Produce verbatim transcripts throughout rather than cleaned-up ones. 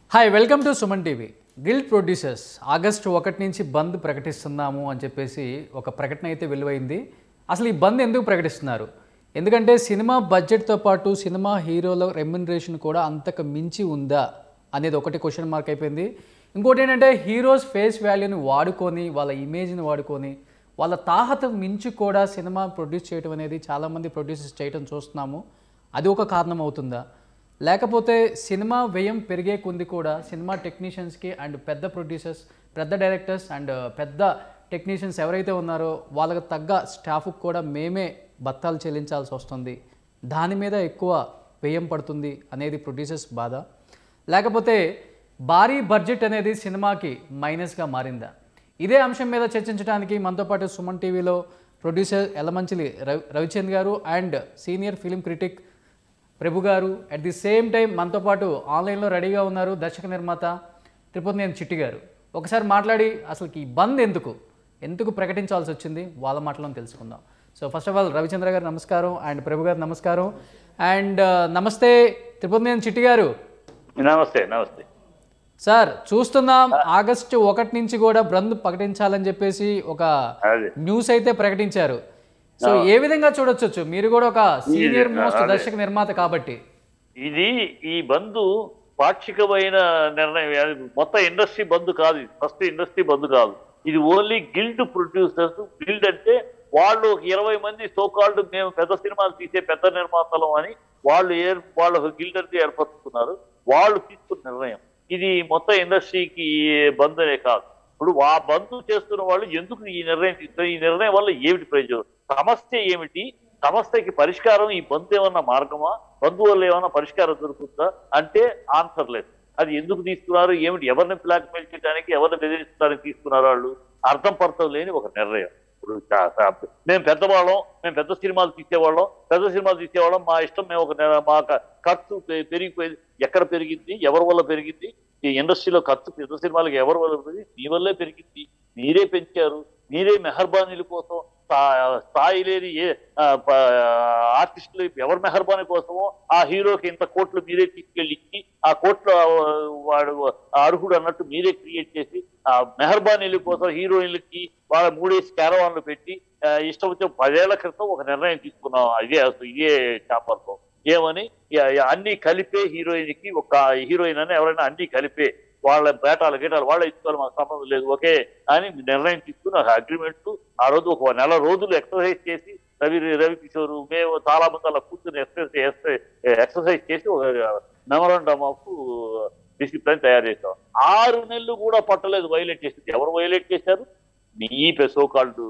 Hi welcome to Suman TV. Guild producers August ఒకటి నుంచి బంద్ ప్రకటిస్తున్నాము అని చెప్పేసి ఒక ప్రకటన అయితే వెలువైంది. అసలు ఈ బంద్ ఎందుకు ప్రకటిస్తున్నారు? ఎందుకంటే సినిమా బడ్జెట్తో పాటు సినిమా హీరోల రెమ్యునరేషన్ కూడా అంతకు మించి ఉందా అనేది ఒకటి క్వశ్చన్ మార్క్ అయిపోయింది. ఇంకోటి ఏంటంటే హీరోస్ ఫేస్ వాల్యూని వాడుకొని వాళ్ళ ఇమేజ్ని వాడుకొని వాళ్ళ తాహత మించి కూడా సినిమా ప్రొడ్యూస్ చేయడం అనేది చాలామంది ప్రొడ్యూసర్స్ చేయడం చూస్తున్నాము. అది ఒక కారణం అవుతుందా, లేకపోతే సినిమా వ్యయం పెరిగే కొంది కూడా సినిమా టెక్నీషియన్స్కి అండ్ పెద్ద ప్రొడ్యూసర్స్, పెద్ద డైరెక్టర్స్ అండ్ పెద్ద టెక్నీషియన్స్ ఎవరైతే ఉన్నారో వాళ్ళకి తగ్గ స్టాఫ్కి కూడా మేమే బత్తాలు చెల్లించాల్సి వస్తుంది, దాని మీద ఎక్కువ వ్యయం పడుతుంది అనేది ప్రొడ్యూసర్స్ బాధ, లేకపోతే భారీ బడ్జెట్ అనేది సినిమాకి మైనస్గా మారిందా? ఇదే అంశం మీద చర్చించడానికి మనతో పాటు సుమన్ టీవీలో ప్రొడ్యూసర్ ఎలమంచిలి రవి రవిచంద్ గారు and senior film critic Prabhu గారు, అట్ ది సేమ్ టైం మనతో పాటు ఆన్లైన్లో రెడీగా ఉన్నారు దర్శక నిర్మాత త్రిపురనేని చిట్టి గారు. ఒకసారి మాట్లాడి అసలు ఈ బంద్ ఎందుకు ఎందుకు ప్రకటించాల్సి వచ్చింది వాళ్ళ మాటలను తెలుసుకుందాం. So first of all Ravichandra గారు నమస్కారం అండ్ ప్రభు గారు నమస్కారం అండ్ నమస్తే త్రిపురనేని చిట్టి గారు. నమస్తే. నమస్తే సార్. చూస్తున్నాం ఆగస్టు ఒకటి నుంచి కూడా బంద్ ప్రకటించాలని చెప్పేసి ఒక న్యూస్ అయితే ప్రకటించారు. సో ఏ విధంగా చూడొచ్చు? మీరు కూడా ఒక సీనియర్ మోస్ట్ దర్శక నిర్మాత కాబట్టి. ఇది ఈ బంద్ పాక్షికమైన నిర్ణయం, మొత్తం ఇండస్ట్రీ బంద్ కాదు. ఫస్ట్ ఇండస్ట్రీ బంద్ కాదు, ఇది ఓన్లీ గిల్డ్ ప్రొడ్యూసర్స్. గిల్డ్ అంటే వాళ్ళు ఒక ఇరవై మంది సోకాల్డ్ మేము పెద్ద సినిమాలు తీసే పెద్ద నిర్మాతలు అని వాళ్ళు ఏ వాళ్ళు గిల్డ్ అనేది ఏర్పరుచుకున్నారు. వాళ్ళు తీసుకున్న నిర్ణయం ఇది మొత్తం ఇండస్ట్రీకి బంద్ అనే కాదు. ఇప్పుడు ఆ బంద్ చేస్తున్న వాళ్ళు ఎందుకు ఈ నిర్ణయం తీసుకున్నారు? ఈ నిర్ణయం వల్ల ఏమిటి ప్రయోజనం? సమస్య ఏమిటి? సమస్యకి పరిష్కారం ఈ బంద్ ఏమన్నా మార్గమా? బంద్ వల్ల ఏమన్నా పరిష్కారం దొరుకుతుందా అంటే ఆన్సర్ లేదు. అది ఎందుకు తీసుకున్నారు, ఏమిటి, ఎవరిని బ్లాక్ మెయిల్ చేయడానికి, ఎవరిని బెదిరించడానికి తీసుకున్నారు వాళ్ళు అర్థం పర్థం లేని ఒక నిర్ణయం. ఇప్పుడు మేము పెద్దవాళ్ళం, మేము పెద్ద సినిమాలు తీసేవాళ్ళం, పెద్ద సినిమాలు తీసేవాళ్ళం, మా ఇష్టం, మేము ఒక మా ఖర్చు పెరిగిపోయింది. ఎక్కడ పెరిగింది? ఎవరి వల్ల పెరిగింది? ఈ ఇండస్ట్రీలో ఖర్చు పెద్ద సినిమాలకు ఎవరి వల్ల పెరిగింది? మీ వల్లే పెరిగింది. మీరే పెంచారు. మీరే మెహర్బానీల కోసం స్థాయి లేని ఏ ఆర్టిస్టులు ఎవరి మెహర్బానీ కోసమో ఆ హీరోకి ఇంత కోట్లు మీరే తీసుకెళ్ళి ఇచ్చి ఆ కోట్లు వాడు అర్హుడు అన్నట్టు మీరే క్రియేట్ చేసి ఆ మెహర్బానీల కోసం హీరోయిన్లకి వాళ్ళ మూడేసి క్యారవాన్లు పెట్టి ఇష్టం వచ్చే పదేళ్ల క్రితం ఒక నిర్ణయం తీసుకున్నాం. ఇదే ఇదే చాపర్తో ఏమని అన్ని కలిపే హీరోయిన్కి ఒక హీరోయిన్ అని ఎవరైనా అన్ని కలిపే వాళ్ళ బేటాలు గీటాలు వాళ్ళ ఇచ్చుకోవాలి, మాకు సంబంధం లేదు, ఓకే అని నిర్ణయం తీసుకుని ఒక అగ్రిమెంట్ ఆ రోజు ఒక నెల రోజులు ఎక్సర్సైజ్ చేసి రవి రవి కిషోర్ మేము చాలా మంది అలా కూర్చొని ఎక్సర్సైజ్ ఎక్సర్సైజ్ చేసి ఒక మెమరాండమ్ ఆఫ్ డిసిప్లిన్ తయారు చేసాం. ఆరు నెలలు కూడా పట్టలేదు వైలేట్ చేసింది. ఎవరు వైలేట్ చేశారు? మీ సోకాల్డ్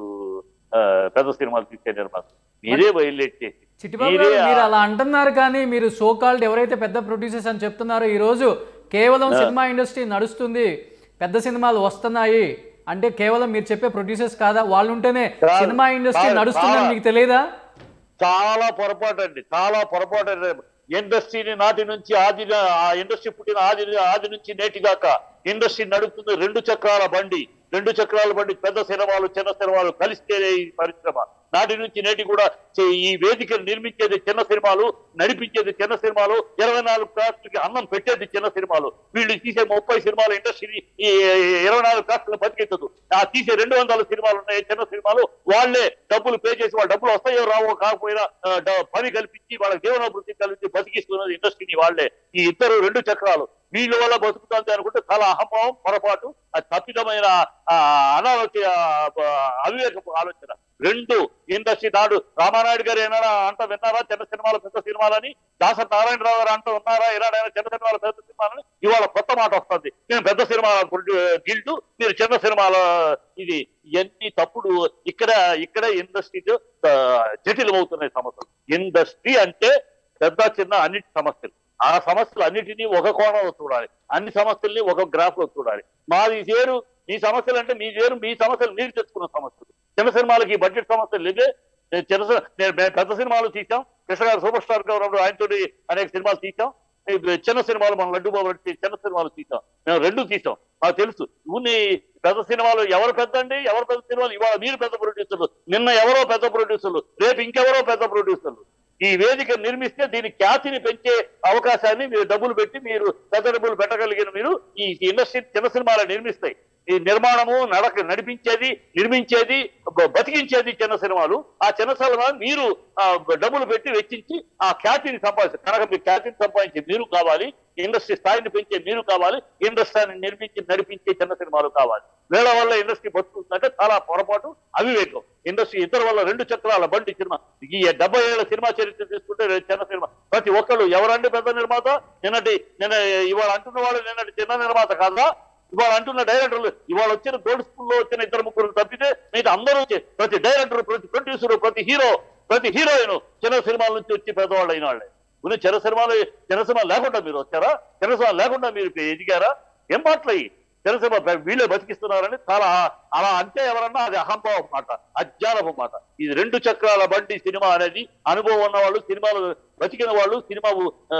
పెద్ద సినిమాలు తీసే నిర్మాత మీరే వైలేట్ చేసి. మీరు అలా అంటున్నారు కానీ మీరు సోకాల్డ్ ఎవరైతే పెద్ద ప్రొడ్యూసర్స్ అని చెప్తున్నారో ఈ రోజు కేవలం సినిమా ఇండస్ట్రీ నడుస్తుంది, పెద్ద సినిమాలు వస్తున్నాయి అంటే కేవలం మీరు చెప్పే ప్రొడ్యూసర్స్ కాదా? వాళ్ళు ఉంటేనే సినిమా ఇండస్ట్రీ నడుస్తుందని మీకు తెలియదా? చాలా పొరపాటు అండి, చాలా పొరపాటు. ఇండస్ట్రీని నాటి నుంచి ఆది ఆ ఇండస్ట్రీ పుట్టిన ఆది ఆది నుంచి నేటి దాకా ఇండస్ట్రీ నడుపుతుంది రెండు చక్రాల బండి. రెండు చక్రాల బండి పెద్ద సినిమాలు చిన్న సినిమాలు కలిస్తేనే ఈ పరిశ్రమ. నాటి నుంచి నేటి కూడా ఈ వేదికను నిర్మించేది చిన్న సినిమాలు, నడిపించేది చిన్న సినిమాలు, ఇరవై నాలుగు కాస్ట్లకి అన్నం పెట్టేది చిన్న సినిమాలు. వీళ్ళు తీసే ముప్పై సినిమాలు ఇండస్ట్రీని ఈ ఇరవై నాలుగు కాస్ట్లను బతికెత్తదు. ఆ తీసే రెండు వందల సినిమాలు ఉన్నాయి చిన్న సినిమాలు, వాళ్లే డబ్బులు పే చేసి వాళ్ళ డబ్బులు వస్తాయో రావో కాకపోయినా పని కల్పించి వాళ్ళకి జీవనాభివృద్ధి కల్పించి బతికిస్తున్నది ఇండస్ట్రీని వాళ్లే. ఈ ఇద్దరు రెండు చక్రాలు వీళ్ళ వల్ల బతుకుతుంది అనుకుంటే చాలా అహంభావం, పొరపాటు, అది తప్పిదమైన అనాలోచన, అవివేకపు ఆలోచన. రెండు ఇండస్ట్రీ నాడు రామానాయుడు గారు ఏమైనా అంట విన్నారా చిన్న సినిమాలు పెద్ద సినిమాలని? దాసరి నారాయణరావు గారు అంట ఉన్నారా ఏనాడైనా చిన్న సినిమాలు పెద్ద సినిమాలని? ఇవాళ కొత్త మాట వస్తుంది, మేము పెద్ద సినిమా గిల్డు, మీరు చిన్న సినిమాల ఇది. ఎన్ని తప్పుడు. ఇక్కడ ఇక్కడ ఇండస్ట్రీ జటిలమవుతున్నాయి సమస్యలు. ఇండస్ట్రీ అంటే పెద్ద చిన్న అన్నిటి సమస్యలు. ఆ సమస్యలు అన్నిటినీ ఒక కోణంలో చూడాలి, అన్ని సమస్యల్ని ఒక గ్రాఫ్ లో చూడాలి. మాది వేరు, మీ సమస్యలు అంటే మీ వేరు, మీ సమస్యలు మీరు తెచ్చుకున్న సమస్యలు. చిన్న సినిమాలకి బడ్జెట్ సమస్యలు లేవే. చిన్న నేను పెద్ద సినిమాలు తీసాం, కృష్ణ గారు సూపర్ స్టార్ గా ఉన్నప్పుడు ఆయనతో అనేక సినిమాలు తీసాం. చిన్న సినిమాలు మనం లడ్డు బాబు చిన్న సినిమాలు తీసాం, మేము రెండు తీసాం. మాకు తెలుసు ఇవన్నీ పెద్ద సినిమాలు ఎవరు పెద్ద అండి, ఎవరు పెద్ద సినిమాలు. ఇవాళ మీరు పెద్ద ప్రొడ్యూసర్లు, నిన్న ఎవరో పెద్ద ప్రొడ్యూసర్లు, రేపు ఇంకెవరో పెద్ద ప్రొడ్యూసర్లు. ఈ వేదిక నిర్మిస్తే దీని ఖ్యాతిని పెంచే అవకాశాన్ని మీరు డబ్బులు పెట్టి మీరు పెద్ద డబ్బులు పెట్టగలిగిన మీరు ఈ ఇండస్ట్రీ చిన్న సినిమాలు నిర్మిస్తాయి. ఈ నిర్మాణము నడక నడిపించేది నిర్మించేది బతికించేది చిన్న సినిమాలు. ఆ చిన్న సినిమాలు మీరు డబ్బులు పెట్టి వెచ్చించి ఆ ఖ్యాతిని సంపాదించారు. కనుక మీరు ఖ్యాతిని సంపాదించే మీరు కావాలి, ఇండస్ట్రీ స్థాయిని పెంచే మీరు కావాలి, ఇండస్ట్రీని నిర్మించి నడిపించే చిన్న సినిమాలు కావాలి. వీళ్ళ వల్ల ఇండస్ట్రీ బతుకుతుందంటే చాలా పొరపాటు, అవివేకం. ఇండస్ట్రీ ఇద్దరు వల్ల రెండు చక్రాల బండి సినిమా. ఈ డెబ్బై ఏళ్ళ సినిమా చరిత్ర తీసుకుంటే చిన్న సినిమా ప్రతి ఒక్కళ్ళు ఎవరండి పెద్ద నిర్మాత? నిన్నటి నిన్న ఇవాళ అంటున్న వాళ్ళు నిన్నటి చిన్న నిర్మాత కాదా? ఇవాళ అంటున్న డైరెక్టర్లు ఇవాళ వచ్చిన గోల్డ్ స్కూల్లో వచ్చిన ఇద్దరు ముగ్గురు తప్పితే మిగతా అందరూ వచ్చి ప్రతి డైరెక్టర్, ప్రతి ప్రొడ్యూసర్, ప్రతి హీరో, ప్రతి హీరోయిన్ చిన్న సినిమాల నుంచి వచ్చి పెద్దవాళ్ళు అయిన వాళ్ళే. కొన్ని చిన్న సినిమాలు చిన్న సినిమాలు లేకుండా మీరు వచ్చారా? చిన్న సినిమాలు లేకుండా మీరు ఎదిగారా? ఏం మాటలయ్యి చిన్న సినిమా వీళ్ళే బతికిస్తున్నారని చాలా అలా అంటే ఎవరన్నా అది అహంభావం మాట, అజ్ఞానపు మాట. ఇది రెండు చక్రాల బండి సినిమా అనేది అనుభవం ఉన్న వాళ్ళు, సినిమాలు బతికిన వాళ్ళు, సినిమా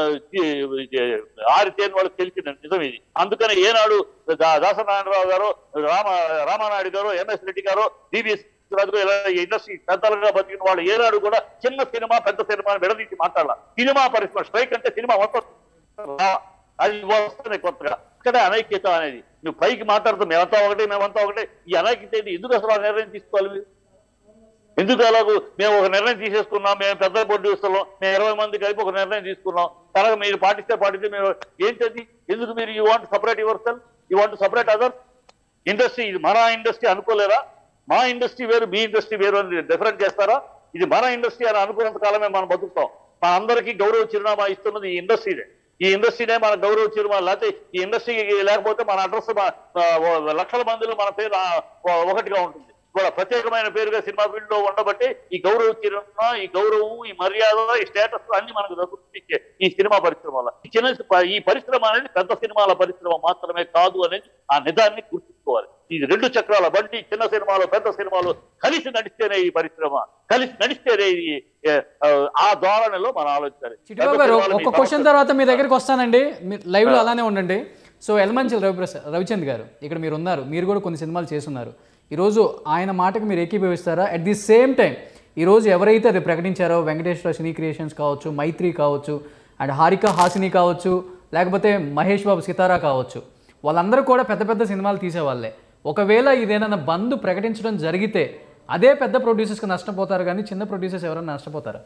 ఆరితేని వాళ్ళకి తెలిసిన నిజం ఇది. అందుకని ఏనాడు దాసనారాయణరావు గారు, రామ రామానాయుడు గారు, ఎంఎస్ రెడ్డి గారు, డివిఎస్ ఇండస్ట్రీ పెద్దలుగా బతికిన వాళ్ళు ఏనాడు కూడా చిన్న సినిమా పెద్ద సినిమాని విడదీసి మాట్లాడాల. సినిమా పరిశ్రమ స్ట్రైక్ అంటే సినిమా మొత్తం అది వస్తున్నాయి కొత్తగా. ఇక్కడే అనైక్యత అనేది. నువ్వు పైకి మాట్లాడుతూ మేమంతా ఒకటే మేమంతా ఒకటే, ఈ అనైక్యత ఎందుకు అసలు ఆ నిర్ణయం తీసుకోవాలి మీరు? ఎందుకు అలాగూ మేము ఒక నిర్ణయం తీసేసుకున్నాం, మేము పెద్ద ప్రొడ్యూసర్లు, మేము ఇరవై మంది కలిపి ఒక నిర్ణయం తీసుకున్నాం, తర్వాత మీరు పాటిస్తే పాటిస్తే మేము ఏంటది? ఎందుకు మీరు you want separate yourself, you want separate others? Industry ఇది మన ఇండస్ట్రీ అనుకోలేరా? మా ఇండస్ట్రీ వేరు, మీ ఇండస్ట్రీ వేరు అని డిఫరెంట్ చేస్తారా? ఇది మన ఇండస్ట్రీ అని అనుకున్నంత కాలమే మనం బతుకుతాం. మా అందరికీ గౌరవ చిరునామా ఇస్తున్నది ఈ ఇండస్ట్రీనే. ఈ ఇండస్ట్రీనే మన గౌరవ చిరునామా. లేకపోతే ఈ ఇండస్ట్రీ లేకపోతే మన అడ్రస్ లక్షల మందిలో మన పేరు ఒకటిగా ఉంటుంది. కూడా ప్రత్యేకమైన పేరుగా సినిమా ఫీల్డ్ లో ఉండబట్టే ఈ గౌరవ చిరునామా, ఈ గౌరవం, ఈ మర్యాద, ఈ స్టేటస్ అన్ని మనకు దొరికించే ఈ సినిమా పరిశ్రమ వల్ల. ఈ చిన్న ఈ పరిశ్రమ అనేది పెద్ద సినిమాల పరిశ్రమ మాత్రమే కాదు అనేది ఆ నిజాన్ని గుర్తుంచుకోవాలి. ఈ రెండు చక్రాల బండి చిన్న సినిమాలు పెద్ద సినిమాలు కలిసి నడిస్తేనే ఈ పరిశ్రమ, కలిసి నడిస్తేనే ఈ ఆ ధోరణిలో మనం ఆలోచించాలి. ఒక క్వశ్చన్ తర్వాత మీ దగ్గరికి వస్తానండి, మీరు లైవ్ లో అలానే ఉండండి. సో ఎల్మంచిల్ రవిప్రసాద్ రవిచంద్ గారు ఇక్కడ మీరు ఉన్నారు, మీరు కూడా కొన్ని సినిమాలు చేస్తున్నారు. ఈరోజు ఆయన మాటకు మీరు ఏకీభవిస్తారా? అట్ ది సేమ్ టైం ఈరోజు ఎవరైతే అది ప్రకటించారో వెంకటేశ్వర సినీ క్రియేషన్స్ కావచ్చు, మైత్రి కావచ్చు, అండ్ హారిక హాసిని కావచ్చు, లేకపోతే మహేష్ బాబు సితారా కావచ్చు, వాళ్ళందరూ కూడా పెద్ద పెద్ద సినిమాలు తీసేవాళ్ళే. ఒకవేళ ఇదేదైనా బంద్ ప్రకటించడం జరిగితే అదే పెద్ద ప్రొడ్యూసర్స్కి నష్టపోతారు, కానీ చిన్న ప్రొడ్యూసర్స్ ఎవరైనా నష్టపోతారా?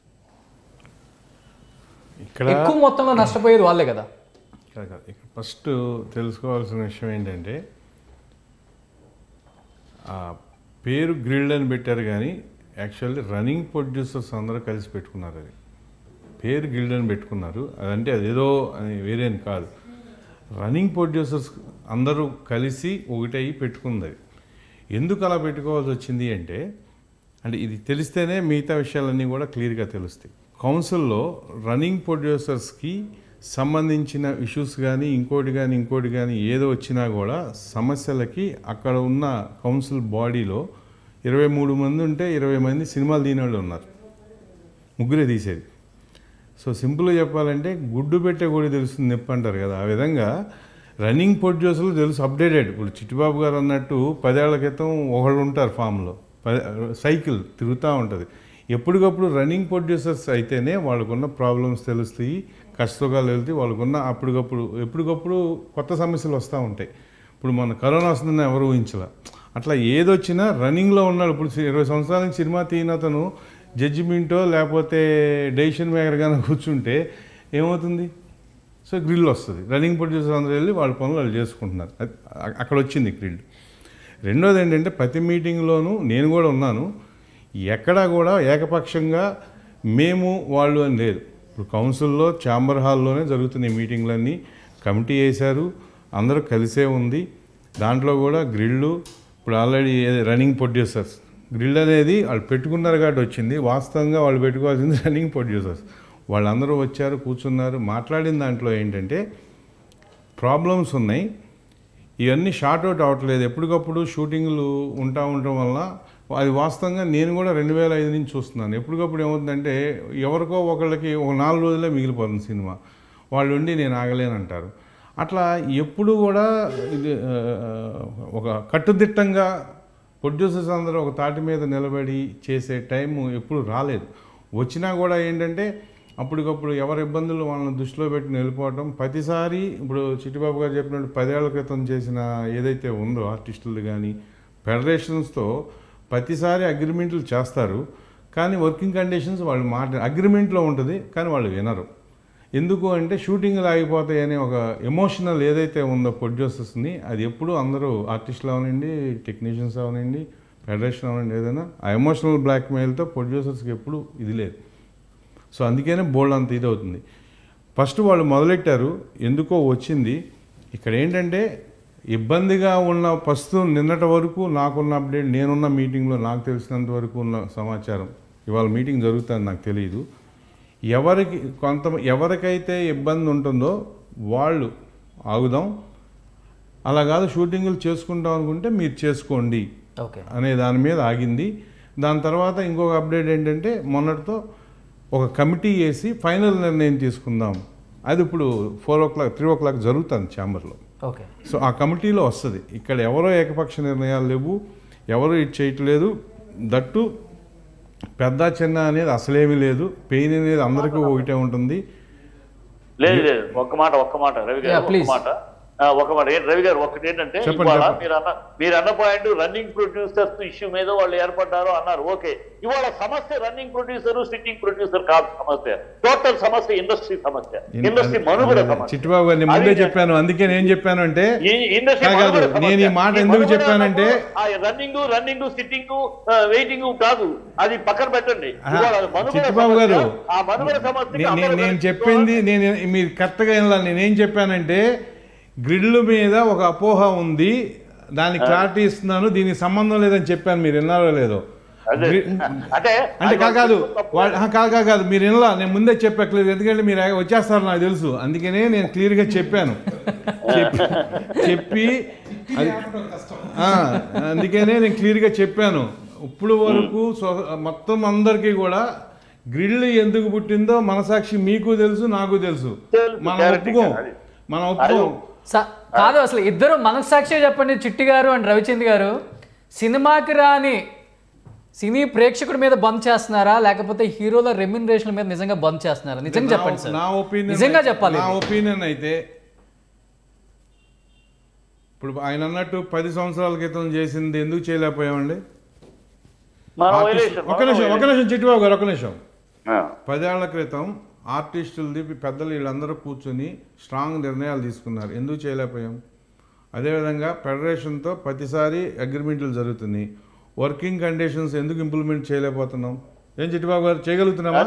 ఇక్కడ ఎక్కువ మొత్తంలో నష్టపోయేది వాళ్ళే కదా. ఫస్ట్ తెలుసుకోవాల్సిన విషయం ఏంటంటే, పేరు గ్రిల్డ్ అని పెట్టారు కానీ యాక్చువల్లీ రన్నింగ్ ప్రొడ్యూసర్స్ అందరూ కలిసి పెట్టుకున్నారు. అది పేరు గిల్డ్ అని పెట్టుకున్నారు. అదంటే అదేదో అని వేరే అని కాదు. రన్నింగ్ ప్రొడ్యూసర్స్ అందరూ కలిసి ఒకటై పెట్టుకుంది. అది ఎందుకు అలా పెట్టుకోవాల్సి వచ్చింది అంటే, అంటే ఇది తెలిస్తేనే మిగతా విషయాలన్నీ కూడా క్లియర్గా తెలుస్తాయి. కౌన్సిల్లో రన్నింగ్ ప్రొడ్యూసర్స్కి సంబంధించిన ఇష్యూస్ కానీ ఇంకోటి కానీ ఇంకోటి కానీ ఏదో వచ్చినా కూడా సమస్యలకి అక్కడ ఉన్న కౌన్సిల్ బాడీలో ఇరవై మూడు మంది ఉంటే ఇరవై మంది సినిమాలు తీని వాళ్ళు ఉన్నారు, ముగ్గురే తీసేది. సో సింపుల్గా చెప్పాలంటే గుడ్డు పెట్టే కూడా తెలుస్తుంది నొప్పి అంటారు కదా, ఆ విధంగా రన్నింగ్ ప్రొడ్యూసర్లు తెలుసు అప్డేటెడ్. ఇప్పుడు చిట్టిబాబు గారు అన్నట్టు పదేళ్ల క్రితం ఒకళ్ళు ఉంటారు ఫామ్లో, పది సైకిల్ తిరుగుతూ ఉంటుంది. ఎప్పటికప్పుడు రన్నింగ్ ప్రొడ్యూసర్స్ అయితేనే వాళ్ళకున్న ప్రాబ్లమ్స్ తెలుస్తాయి, కష్టసుఖాలు వెళ్తాయి, వాళ్ళకున్న అప్పటికప్పుడు ఎప్పటికప్పుడు కొత్త సమస్యలు వస్తూ ఉంటాయి. ఇప్పుడు మన కరోనా వస్తుందని ఎవరు ఊహించాల, అట్లా ఏదొచ్చినా రన్నింగ్లో ఉన్నాడు. ఇప్పుడు ఇరవై సంవత్సరాల నుంచి సినిమా తీయనతను జడ్జిమెంటో లేకపోతే డెసిషన్ మేకర్ కానీ కూర్చుంటే ఏమవుతుంది? సో గ్రిల్ వస్తుంది. రన్నింగ్ ప్రొడ్యూసర్ అందరూ వెళ్ళి వాళ్ళ పనులు వాళ్ళు చేసుకుంటున్నారు. అక్కడ వచ్చింది గ్రిల్. రెండోది ఏంటంటే ప్రతి మీటింగ్లోనూ నేను కూడా ఉన్నాను, ఎక్కడా కూడా ఏకపక్షంగా మేము వాళ్ళు అని లేదు. ఇప్పుడు కౌన్సిల్లో ఛాంబర్ హాల్లోనే జరుగుతున్నాయి మీటింగ్లన్నీ, కమిటీ వేశారు, అందరూ కలిసే ఉంది. దాంట్లో కూడా గ్రిల్లు ఇప్పుడు ఆల్రెడీ రన్నింగ్ ప్రొడ్యూసర్స్ గ్రిల్ అనేది వాళ్ళు పెట్టుకున్నారు కాబట్టి వచ్చింది. వాస్తవంగా వాళ్ళు పెట్టుకోవాల్సింది రన్నింగ్ ప్రొడ్యూసర్స్. వాళ్ళందరూ వచ్చారు, కూర్చున్నారు, మాట్లాడిన దాంట్లో ఏంటంటే ప్రాబ్లమ్స్ ఉన్నాయి, ఇవన్నీ షార్ట్ అవుట్ అవ్వట్లేదు, ఎప్పటికప్పుడు షూటింగ్లు ఉంటా ఉండటం వల్ల. అది వాస్తవంగా నేను కూడా రెండు వేల ఐదు నుంచి చూస్తున్నాను. ఎప్పటికప్పుడు ఏమవుతుందంటే ఎవరికో ఒకళ్ళకి ఒక నాలుగు రోజులే మిగిలిపోతుంది సినిమా, వాళ్ళు ఉండి నేను ఆగలేనంటారు. అట్లా ఎప్పుడు కూడా ఇది ఒక కట్టుదిట్టంగా ప్రొడ్యూసర్స్ అందరూ ఒక తాటి మీద నిలబడి చేసే టైము ఎప్పుడు రాలేదు. వచ్చినా కూడా ఏంటంటే అప్పటికప్పుడు ఎవరి ఇబ్బందులు వాళ్ళని దృష్టిలో పెట్టుకుని వెళ్ళిపోవటం. ప్రతిసారి ఇప్పుడు చిట్టిబాబు గారు చెప్పినట్టు పదేళ్ల క్రితం చేసిన ఏదైతే ఉందో ఆర్టిస్టులు కానీ ఫెడరేషన్స్తో ప్రతిసారి అగ్రిమెంట్లు చేస్తారు, కానీ వర్కింగ్ కండిషన్స్ వాళ్ళు మాట అగ్రిమెంట్లో ఉంటుంది కానీ వాళ్ళు వినరు. ఎందుకు అంటే షూటింగ్లు ఆగిపోతాయి అనే ఒక ఎమోషనల్ ఏదైతే ఉందో ప్రొడ్యూసర్స్ని, అది ఎప్పుడూ అందరూ ఆర్టిస్టులు అవనండి, టెక్నీషియన్స్ అవనండి, ఫెడరేషన్ అవనండి, ఏదైనా ఆ ఎమోషనల్ బ్లాక్మెయిల్తో ప్రొడ్యూసర్స్కి ఎప్పుడు ఇది లేదు. సో అందుకనే బోల్డ్ అంత ఇది అవుతుంది. ఫస్ట్ వాళ్ళు మొదలెట్టారు, ఎందుకో వచ్చింది. ఇక్కడ ఏంటంటే ఇబ్బందిగా ఉన్న ప్రస్తుతం నిన్నటి వరకు నాకున్న అప్డేట్, నేనున్న మీటింగ్లో నాకు తెలిసినంత వరకు ఉన్న సమాచారం, ఇవాళ మీటింగ్ జరుగుతుంది నాకు తెలియదు, ఎవరికి కొంత ఎవరికైతే ఇబ్బంది ఉంటుందో వాళ్ళు ఆగుదాం, అలా కాదు షూటింగులు చేసుకుంటాం అనుకుంటే మీరు చేసుకోండి అనే దాని మీద ఆగింది. దాని తర్వాత ఇంకొక అప్డేట్ ఏంటంటే మొన్నటితో ఒక కమిటీ వేసి ఫైనల్ నిర్ణయం తీసుకుందాం, అది ఇప్పుడు four o'clock three o'clock జరుగుతుంది ఛాంబర్లో. ఓకే, సో ఆ కమిటీలో వస్తుంది. ఇక్కడ ఎవరో ఏకపక్ష నిర్ణయాలు లేవు, ఎవరు ఇది చేయట్లేదు. దట్టు పెద్ద చిన్న అనేది అసలేమీ లేదు, పెయిన్ అనేది అందరికీ ఒకటే ఉంటుంది. లేదు లేదు ఒక్క మాట ఒక్క మాట రవి గారు ఒక్క మాట ఒక మాట రవి గారు ఒకటి ఏంటంటే ఇవాళ మీరు అన్న మీరు అన్న పాయింట్ రన్నింగ్ ప్రొడ్యూసర్స్ ఇష్యూ మీద వాళ్ళు ఏర్పడ్డారు అన్నారు. ఓకే, ఇవాళ సమస్య రన్నింగ్ ప్రొడ్యూసర్ సిట్టింగ్ ప్రొడ్యూసర్ కాదు సమస్య, టోటల్ సమస్య ఇండస్ట్రీ సమస్య, ఇండస్ట్రీ మనుగడ సమస్య. చిట్టిబాబు గారు నేను ముందే చెప్పాను, అందుకే నేను చెప్పాను అంటే నేను ఈ మాట ఎందుకు చెప్పానంటే రన్నింగ్ రన్నింగ్ సిట్టింగ్ వెయిటింగ్ కాదు, అది పక్కన పెట్టండి. చిట్టిబాబు గారు ఆ మనుగడ సమస్య నేను చెప్పింది నేను మీరు కరెక్ట్గా వినాలి. నేనేం చెప్పానంటే గ్రిడ్ల మీద ఒక అపోహ ఉంది, దానికి క్లారిటీ ఇస్తున్నాను, దీనికి సంబంధం లేదని చెప్పాను. మీరు విన్నారో లేదో అంటే కాదు కాదు కాదు మీరు వినలా, నేను ముందే చెప్పలేదు, ఎందుకంటే మీరు వచ్చేస్తారు నాకు తెలుసు, అందుకనే నేను క్లియర్గా చెప్పాను. చెప్పి అందుకనే నేను క్లియర్గా చెప్పాను. ఇప్పుడు వరకు మొత్తం అందరికీ కూడా గ్రిడ్లు ఎందుకు పుట్టిందో మనసాక్షి మీకు తెలుసు, నాకు తెలుసు. మనం ఒప్పుకోం మనం ఒప్పుకోం కాదు. అసలు ఇద్దరు మనస్సాక్షి చెప్పండి, చిట్టి గారు అండ్ రవిచంద్ గారు. సినిమాకి రాని సినీ ప్రేక్షకుడి మీద బంద్ చేస్తున్నారా, లేకపోతే హీరోల రెమ్యునరేషన్ మీద నిజంగా బంద్ చేస్తున్నారా? నిజంగా చెప్పండి సార్. నా ఒపీనియన్ నిజంగా చెప్పాలి. నా ఒపీనియన్ అయితే ఇప్పుడు ఆయన అన్నట్టు పది సంవత్సరాల క్రితం చేసింది ఎందుకు చేయలేకపోయామండి? ఒక నిమిషం ఒక నిమిషం చిట్టిబాబు గారు ఒక నిమిషం. పదేళ్ల క్రితం ఆర్టిస్టులది పెద్దలు వీళ్ళందరూ కూర్చొని స్ట్రాంగ్ నిర్ణయాలు తీసుకున్నారు, ఎందుకు చేయలేకపోయాం? అదేవిధంగా ఫెడరేషన్తో ప్రతిసారి అగ్రిమెంట్లు జరుగుతున్నాయి, వర్కింగ్ కండిషన్స్ ఎందుకు ఇంప్లిమెంట్ చేయలేకపోతున్నాం? ఏం చిట్టిబాబు గారు చేయగలుగుతున్నామా?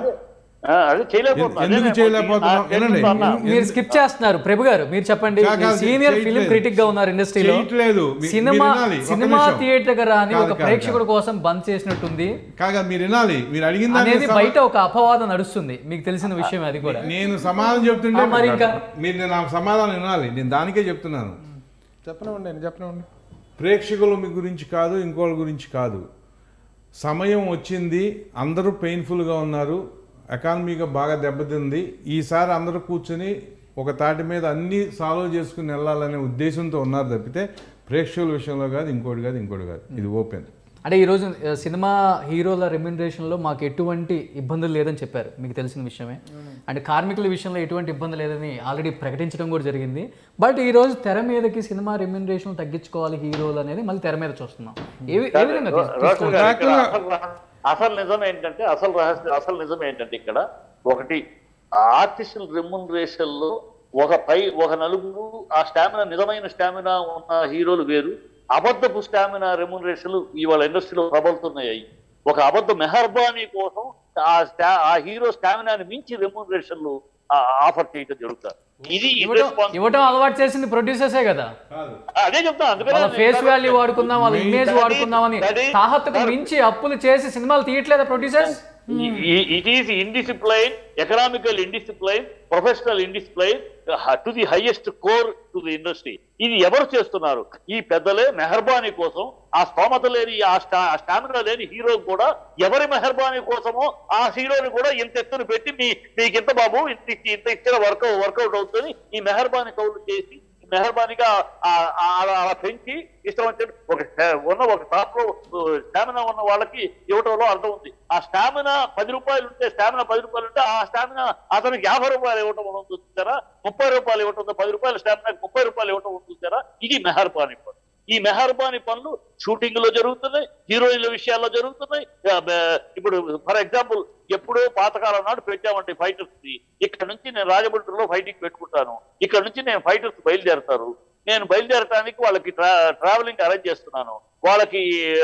ఎందుకు చేయలేకపోతున్నాం? మీరు స్కిప్ చేస్తున్నారు. ప్రభు గారు మీరు చెప్పండి, సీనియర్ ఫిలిం క్రిటిక్ గా ఉన్నారు ఇండస్ట్రీలో. సినిమా సినిమా థియేటర్ రాని ఒక ప్రేక్షకుడు కోసం బంద్ చేసినట్టుంది. కాగా మీరు వినాలి, మీరు అడిగింది అనేది బయట ఒక అపవాదం నడుస్తుంది, మీకు తెలిసిన విషయం అది కూడా. నేను సమాధానం చెప్తుంటే మరి ఇంకా మీరు నా సమాధానం వినాలి, నేను దానికే చెప్తున్నాను. చెప్పనివ్వండి నేను చెప్పనివ్వండి. ప్రేక్షకుల గురించి కాదు, ఇంకోళ్ళ గురించి కాదు. సమయం వచ్చింది, అందరూ పెయిన్ఫుల్గా ఉన్నారు, ఎకానమీగా బాగా దెబ్బతింది. ఈసారి అందరూ కూర్చొని ఒక తాటి మీద అన్నీ సాల్వ్ చేసుకుని వెళ్ళాలనే ఉద్దేశంతో ఉన్నారు తప్పితే ప్రేక్షకుల విషయంలో కాదు, ఇంకోటి కాదు ఇంకోటి కాదు. ఇది ఓపెన్. అంటే ఈరోజు సినిమా హీరోల రెమ్యునరేషన్లో మాకు ఎటువంటి ఇబ్బందులు లేదని చెప్పారు, మీకు తెలిసిన విషయమే. అంటే కార్మికుల విషయంలో ఎటువంటి ఇబ్బంది లేదని ఆల్రెడీ ప్రకటించడం కూడా జరిగింది. బట్ ఈరోజు తెర మీదకి సినిమా రెమ్యునరేషన్ తగ్గించుకోవాలి హీరోలు అనేది మళ్ళీ తెర మీద చూస్తున్నాం. ఏ విధంగా అసలు నిజం ఏంటంటే అసలు రహస్యం అసలు నిజం ఏంటంటే ఇక్కడ ఒకటి ఆర్టిస్టుల రెమ్యునరేషన్ లో ఒక పై ఒక నలుగురు ఆ స్టామినా నిజమైన స్టామినా ఉన్న హీరోలు వేరు, అబద్ధపు స్టామినా రెమ్యునరేషన్లు ఇవాళ ఇండస్ట్రీలో ప్రబలుతున్నాయి. ఒక అబద్ధ మెహర్బానీ కోసం ఆ స్టా ఆ హీరో స్టామినాని మించి రెమ్యునరేషన్లు ఆఫర్ చేయడం జరుగుతారు. ఇది ఇవ్వటం అలవాటు చేసింది ప్రొడ్యూసర్సే కదా. అదే చెప్తా, వాళ్ళ ఫేస్ వాల్యూ వాడుకుందాం, వాళ్ళ ఇమేజ్ వాడుకుందామని తాహత్తుకు మించి అప్పులు చేసి సినిమాలు తీయట్లేదా producers? It is indiscipline, economical indiscipline, professional indiscipline to the highest core to the industry. ఇది ఎవరు చేస్తున్నారు? ఈ పెద్దలే మెహర్బానీ కోసం. ఆ స్తోమత లేని ఆ స్టామినా లేని హీరో కూడా ఎవరి మెహర్బానీ కోసమో ఆ హీరోని కూడా ఇంత ఎత్తున పెట్టి మీ మీకు ఇంత బాబు ఇంత ఇంత ఇచ్చిన వర్కౌట్ వర్కౌట్ అవుతుంది ఈ మెహర్బానీ కౌలు చేసి మెహర్బానీగా అలా పెంచి ఇష్టం వచ్చినట్టు ఒక ఉన్న ఒక టాప్ లో స్టామినా ఉన్న వాళ్ళకి ఇవ్వటంలో అర్థం ఉంది. ఆ స్టామినా పది రూపాయలు ఉంటే స్టామినా పది రూపాయలు ఉంటే ఆ స్టామినా అతనికి యాభై రూపాయలు ఇవ్వటం చూస్తారా, ముప్పై రూపాయలు ఇవ్వటం, పది రూపాయల స్టామినాకి ముప్పై రూపాయలు ఇవ్వటం చూస్తారా. ఇది మెహర్బానీ పనులు. ఈ మెహర్బానీ పనులు షూటింగ్ లో జరుగుతున్నాయి, హీరోయిన్ల విషయాల్లో జరుగుతున్నాయి. ఇప్పుడు ఫర్ ఎగ్జాంపుల్ ఎప్పుడో పాతకాలం నాడు పెట్టామంటే ఫైటర్స్ ని, ఇక్కడ నుంచి నేను రాజమండ్రిలో ఫైటింగ్ పెట్టుకుంటాను, ఇక్కడ నుంచి నేను ఫైటర్స్ బయలుదేరతారు, నేను బయలుదేరటానికి వాళ్ళకి ట్రా ట్రావెలింగ్ అరేంజ్ చేస్తున్నాను, వాళ్ళకి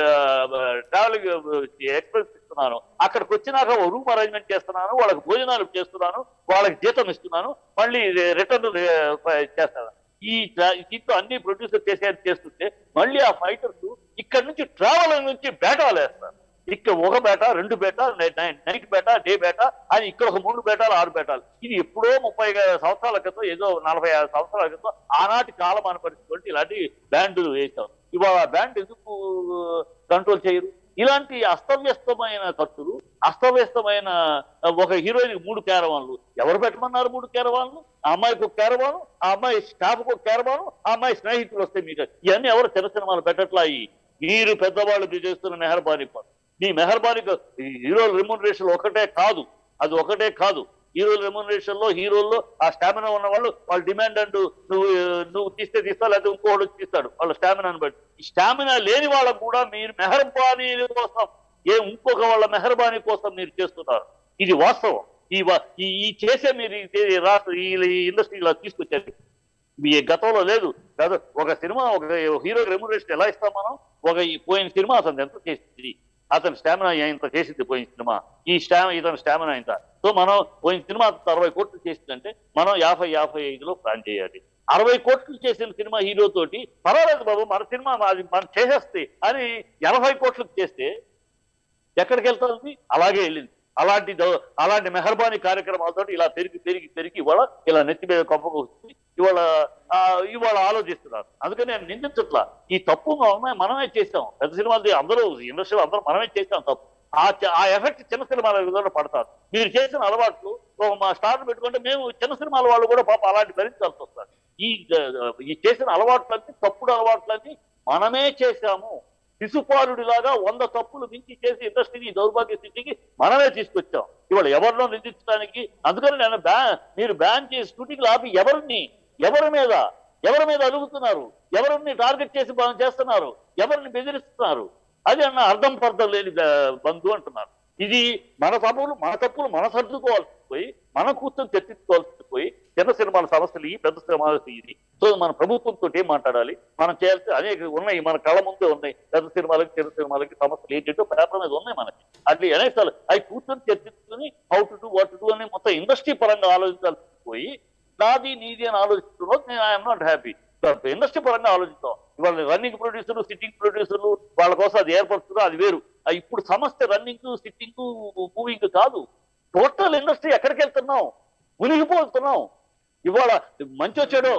ట్రావెలింగ్ ఎక్స్పెన్స్ ఇస్తున్నాను, అక్కడికి వచ్చినాక రూమ్ అరేంజ్మెంట్ చేస్తున్నాను, వాళ్ళకి భోజనాలు చేస్తున్నాను, వాళ్ళకి జీతం ఇస్తున్నాను, మళ్ళీ రిటర్న్ చేస్తాను. ఈ దీంతో అన్ని ప్రొడ్యూసర్ చేసేది చేస్తుంటే మళ్ళీ ఆ ఫైటర్స్ ఇక్కడ నుంచి ట్రావెల్ నుంచి బేటాలు వేస్తారు. ఇక్కడ ఒక బేట, రెండు బేట, నైట్ బేట, డే బేట అని ఇక్కడ ఒక మూడు బేటాలు, ఆరు బేటాలు. ఇది ఎప్పుడో ముప్పై సంవత్సరాల క్రితం, ఏదో నలభై ఆరు సంవత్సరాల క్రితం ఆనాటి కాలం అనుపరిచినటువంటి ఇలాంటి బ్యాండ్ వేసాం. ఇవాళ బ్యాండ్ ఎందుకు కంట్రోల్ చేయరు? ఇలాంటి అస్తవ్యస్తమైన ఖర్చులు, అస్తవ్యస్తమైన ఒక హీరోయిన్ మూడు క్యారవాన్లు ఎవరు పెట్టమన్నారు? మూడు క్యారవాన్లు, ఆ అమ్మాయికి ఒక క్యారవాను, ఆ అమ్మాయి స్టాఫ్కి ఒక క్యారవాను, ఆ అమ్మాయి స్నేహితులు వస్తే మీకు ఇవన్నీ ఎవరు చిన్న సినిమాలు పెట్టట్లా? మీరు పెద్దవాళ్ళు చేస్తున్న మెహర్బానీ పని. మీ మెహర్బానీ హీరోల రెమ్యూనరేషన్ ఒకటే కాదు, అది ఒకటే కాదు. హీరోల రెమ్యూనరేషన్ లో హీరోల్లో ఆ స్టామినా ఉన్న వాళ్ళు వాళ్ళ డిమాండ్ అంటూ నువ్వు నువ్వు తీస్తే తీస్తా, లేకపోతే ఇంకోటి తీస్తాడు వాళ్ళ స్టామినాని బట్టి. ఈ స్టామినా లేని వాళ్ళకు కూడా మీరు మెహర్బానీ కోసం, ఏ ఇంకొక వాళ్ళ మెహర్బానీ కోసం మీరు చేస్తున్నారు. ఇది వాస్తవం. ఈ ఈ చేసే మీరు రాష్ట్ర ఈ ఇండస్ట్రీలో తీసుకొచ్చారు. మీ గతంలో లేదు కాదు. ఒక సినిమా ఒక హీరో రెమ్యూనరేషన్ ఎలా ఇస్తాం మనం? ఒక పోయిన సినిమా అతను ఎంత చేసింది, అతని స్టామినా ఇంత చేసింది పోయిన సినిమా, ఈ స్టామినా ఇతని స్టామినా ఇంత. సో మనం పోయిన సినిమా అరవై కోట్లు చేసిందంటే మనం యాభై యాభై ఐదులో ప్లాన్ చేయాలి. అరవై కోట్లు చేసిన సినిమా హీరోతోటి పర్వాలేదు బాబు మన సినిమా అది మనం చేసేస్తే అని ఎనభై కోట్లకు చేస్తే ఎక్కడికి వెళ్తుంది? అలాగే వెళ్ళింది. అలాంటి అలాంటి మెహర్బానీ కార్యక్రమాలతో ఇలా పెరిగి పెరిగి పెరిగి ఇవాళ ఇలా నెత్తి మీద కొంపకు వస్తుంది. ఇవాళ ఇవాళ ఆలోచిస్తున్నారు. అందుకని నేను నిందించట్లా. ఈ తప్పు మనమే చేసాం. పెద్ద సినిమాలు అందరూ ఇండస్ట్రీలో అందరూ మనమే చేసాం తప్పు. ఆ ఆ ఎఫెక్ట్ చిన్న సినిమాల విధంగా పడతారు. మీరు చేసిన అలవాట్లు మా స్టార్ పెట్టుకుంటే మేము చిన్న సినిమాల వాళ్ళు కూడా పాప అలాంటి భరించాల్సి వస్తారు. ఈ ఈ చేసిన అలవాట్లన్నీ తప్పుడు అలవాట్లన్నీ మనమే చేశాము. శిశుపాలుడిలాగా వంద తప్పులు మించి చేసి ఇండస్ట్రీని దౌర్భాగ్య స్థితికి మనమే తీసుకొచ్చాం. ఇవాళ ఎవరినో నిందించడానికి. అందుకని నేను బ్యా మీరు బ్యాన్ చేసి షూటింగ్లు ఆపి ఎవరిని ఎవరి మీద ఎవరి మీద అలుగుతున్నారు, ఎవరిని టార్గెట్ చేసి చేస్తున్నారు, ఎవరిని బెదిరిస్తున్నారు? అది అన్న అర్థం పర్థం లేని బంధు అంటున్నారు. ఇది మన తప్పులు మన తప్పులు మన సర్దుకోవాల్సి పోయి మన కూర్చొని చర్చించుకోవాల్సి పోయి చిన్న సినిమాల సమస్యలు ఈ పెద్ద సినిమాలు ఇది. సో మన ప్రభుత్వంతో ఏం మాట్లాడాలి? మనం చేయాల్సి అనేక ఉన్నాయి, మన కళ్ళ ముందే ఉన్నాయి. పెద్ద సినిమాలకి చిన్న సినిమాలకి సమస్యలు ఏంటంటే పేపర్ మీద ఉన్నాయి మనకి. అట్లా అనేసాలు అవి కూర్చొని చర్చించుకుని how to do what to do అని మొత్తం ఇండస్ట్రీ పరంగా ఆలోచించాల్సి పోయి నాది నీది అని ఆలోచిస్తున్నాం. నేను ఐఎమ్ నాట్ హ్యాపీ. ఇండస్ట్రీ పరంగా ఆలోచిస్తాం. ఇవాళ రన్నింగ్ ప్రొడ్యూసర్లు, సిట్టింగ్ ప్రొడ్యూసర్లు వాళ్ళ కోసం అది ఏర్పడుతుందో అది వేరు. ఇప్పుడు సమస్య రన్నింగ్, సిట్టింగ్, మూవింగ్ కాదు. టోటల్ ఇండస్ట్రీ ఎక్కడికి వెళ్తున్నాం? మునిగిపోతున్నాం. ఇవాళ మంచి వచ్చాడు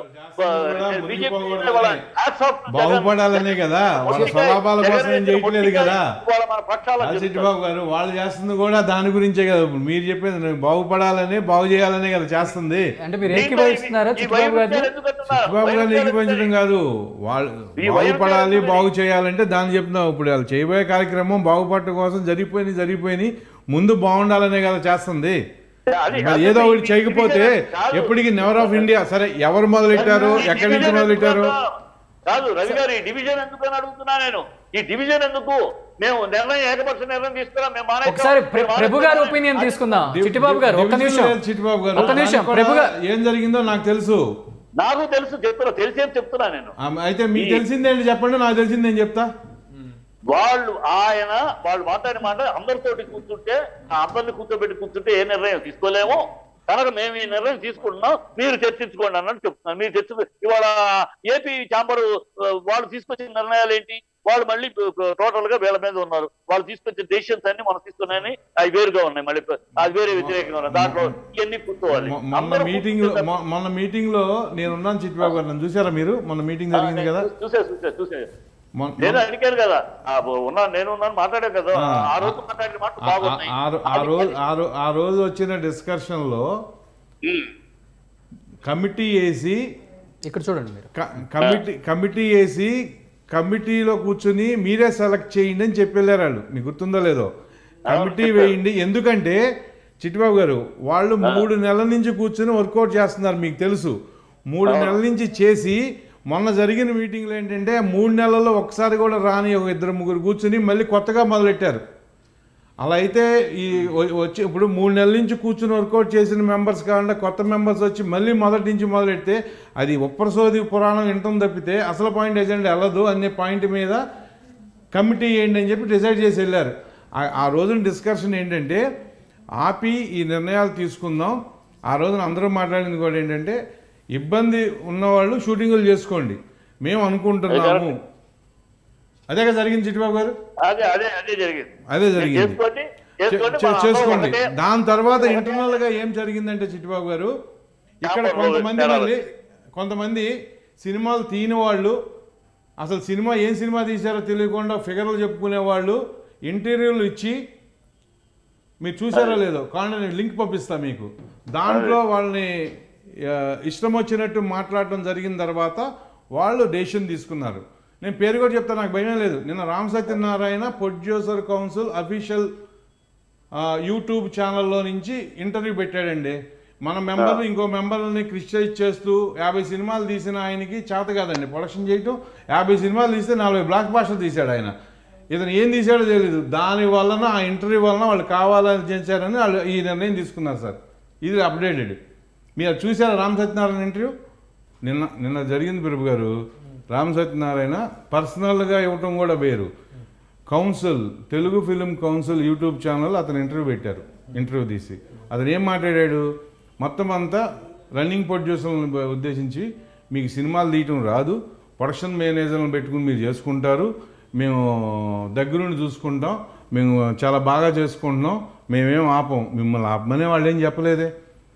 బాగుపడాలనే కదా, వాళ్ళ స్వలాభాల కోసం ఏం చేయట్లేదు కదా చిట్టిబాబు గారు. వాళ్ళు చేస్తుంది కూడా దాని గురించే కదా. మీరు చెప్పేది బాగుపడాలని బాగు చేయాలనే కదా చేస్తుంది. చిట్టిబాబు గారిని ఏకీభవించడం కాదు, వాళ్ళు బాగుపడాలి బాగు చేయాలంటే దాన్ని చెప్తున్నాం. ఇప్పుడు వాళ్ళు చేయబోయే కార్యక్రమం బాగుపడటం కోసం జరిగిపోయి జరిగిపోయి ముందు బాగుండాలనే కదా చేస్తుంది. ఏదో ఒకటి చేయకపోతే ఎప్పటికీ నెవర్ ఆఫ్ ఇండియా. సరే ఎవరు మొదలెట్టారు, ఎక్కడి నుంచి మొదలెట్టారు కాదు రవి గారు. ఈ డివిజన్ ఎందుకు అని అడుగుతున్నా నేను. ఈ డివిజన్ ఎందుకు? మేము నిర్ణయం ఏకపక్ష నిర్ణయం తీసుకున్నాం. మేము ఒకసారి ప్రభు గారు ఒపీనియన్ తీసుకుందాం. చిట్టిబాబు గారు ఒక్క నిమిషం. చిట్టిబాబు గారు ఒక్క నిమిషం. ప్రభు గారు ఏం జరిగిందో నాకు తెలుసు. నాకు తెలుసు చెప్తున్నా, తెలిసేం చెప్తున్నా నేను. అయితే మీకు తెలిసిందేంటి చెప్పండి, నాకు తెలిసింది నేను చెప్తా. వాళ్ళు ఆయన వాళ్ళు మాట్లాడిన మాట అందరితోటి కూర్చుంటే అందరిని కూర్చోబెట్టి కూర్చుంటే ఏ నిర్ణయం తీసుకోలేము కనుక మేము ఈ నిర్ణయం తీసుకుంటున్నాం, మీరు చర్చించుకోండి అన్నట్టు చెప్తున్నారు. మీరు చర్చ ఇవాళ ఏపీ ఛాంబర్ వాళ్ళు తీసుకొచ్చిన నిర్ణయాలు ఏంటి? వాళ్ళు మళ్ళీ టోటల్ గా వీళ్ళ మీద ఉన్నారు. వాళ్ళు తీసుకొచ్చే డెసిషన్స్ అన్ని మనం తీసుకున్నాయని అవి వేరుగా ఉన్నాయి. మళ్ళీ అది వేరే వ్యతిరేకంగా ఉన్నాయి. దాంట్లో ఇవన్నీ కూర్చోవాలి. మొన్న మీటింగ్ మొన్న మీటింగ్ లో నేను ఉన్నాను చిట్టిబాబు గారు, నన్ను చూసారా మీరు? మొన్న మీటింగ్ జరిగింది కదా. చూసే చూసే చూసే నేను అడిగాను కదా, ఉన్నాను నేను ఉన్నాను మాట్లాడాను కదా. ఆ రోజు మాట్లాడిన మాట బాగున్నాయి. ఆ రోజు వచ్చిన డిస్కషన్ లో కమిటీ వేసి ఇక్కడ చూడండి మీరు కమిటీ కమిటీ వేసి కమిటీలో కూర్చుని మీరే సెలెక్ట్ చేయండి అని చెప్పి వెళ్ళారు వాళ్ళు. మీకు గుర్తుందో లేదో? కమిటీ వేయండి. ఎందుకంటే చిట్టిబాబు గారు వాళ్ళు మూడు నెలల నుంచి కూర్చుని వర్కౌట్ చేస్తున్నారు, మీకు తెలుసు. మూడు నెలల నుంచి చేసి మొన్న జరిగిన మీటింగ్లో ఏంటంటే మూడు నెలల్లో ఒకసారి కూడా రాని ఒక ఇద్దరు ముగ్గురు కూర్చుని మళ్ళీ కొత్తగా మొదలెట్టారు. అలా అయితే ఈ వచ్చి ఇప్పుడు మూడు నెలల నుంచి కూర్చుని వర్కౌట్ చేసిన మెంబర్స్ కాకుండా కొత్త మెంబర్స్ వచ్చి మళ్ళీ మొదటి నుంచి మొదలెడితే అది ఉప్పరసోది పురాణం వింటం తప్పితే అసలు పాయింట్ ఎజెండా వెళ్ళదు అనే పాయింట్ మీద కమిటీ ఏంటి అని చెప్పి డిసైడ్ చేసి వెళ్ళారు. ఆ రోజున డిస్కషన్ ఏంటంటే ఆపి ఈ నిర్ణయాలు తీసుకుందాం. ఆ రోజున అందరూ మాట్లాడింది కూడా ఏంటంటే ఇబ్బంది ఉన్నవాళ్ళు షూటింగులు చేసుకోండి, మేము అనుకుంటున్నాము. అదే కదా జరిగింది చిట్టిబాబు గారు? అదే అదే అదే జరిగింది అదే జరిగింది చేసుకోండి. దాని తర్వాత ఇంటర్నల్ గా ఏం జరిగిందంటే చిట్టిబాబు గారు, ఇక్కడ కొంతమంది మళ్ళీ కొంతమంది సినిమాలు తీని వాళ్ళు, అసలు సినిమా ఏం సినిమా తీశారో తెలియకుండా ఫిగర్లు చెప్పుకునే వాళ్ళు ఇంటర్వ్యూలు ఇచ్చి, మీరు చూసారో లేదో కానీ నేను లింక్ పంపిస్తా మీకు, దాంట్లో వాళ్ళని ఇష్టం వచ్చినట్టు మాట్లాడటం జరిగిన తర్వాత వాళ్ళు డెసిషన్ తీసుకున్నారు. నేను పేరు కూడా చెప్తాను, నాకు భయం లేదు. నిన్న Ram Satyanarayana producer council official YouTube ఛానల్లో నుంచి ఇంటర్వ్యూ పెట్టాడండి. మన మెంబర్ని ఇంకో మెంబర్ని క్రిటిసైజ్ చేస్తూ యాభై సినిమాలు తీసిన ఆయనకి చేత కాదండి ప్రొడక్షన్ చేయటం. యాభై సినిమాలు తీస్తే నలభై బ్లాక్ బాస్టర్ తీశాడు ఆయన. ఇతను ఏం తీశాడో తెలియదు. దాని వలన ఆ ఇంటర్వ్యూ వలన వాళ్ళు కావాలని చేశారని వాళ్ళు ఈ నిర్ణయం తీసుకున్నారు సార్. ఇది అప్డేటెడ్. మీరు చూసారా రామ్ సత్యనారాయణ ఇంటర్వ్యూ? నిన్న నిన్న జరిగింది ప్రభు గారు. రామ్ సత్యనారాయణ పర్సనల్గా ఇవ్వటం కూడా వేరు. Council Telugu film council YouTube channel అతను ఇంటర్వ్యూ పెట్టారు. ఇంటర్వ్యూ తీసి అతను ఏం మాట్లాడాడు, మొత్తం అంతా రన్నింగ్ ప్రొడ్యూసర్లను ఉద్దేశించి మీకు సినిమాలు తీయటం రాదు, ప్రొడక్షన్ మేనేజర్లను పెట్టుకుని మీరు చేసుకుంటారు, మేము దగ్గరుండి చూసుకుంటాం, మేము చాలా బాగా చేసుకుంటున్నాం, మేమేం ఆపం, మిమ్మల్ని ఆపమనే వాళ్ళు ఏం చెప్పలేదే,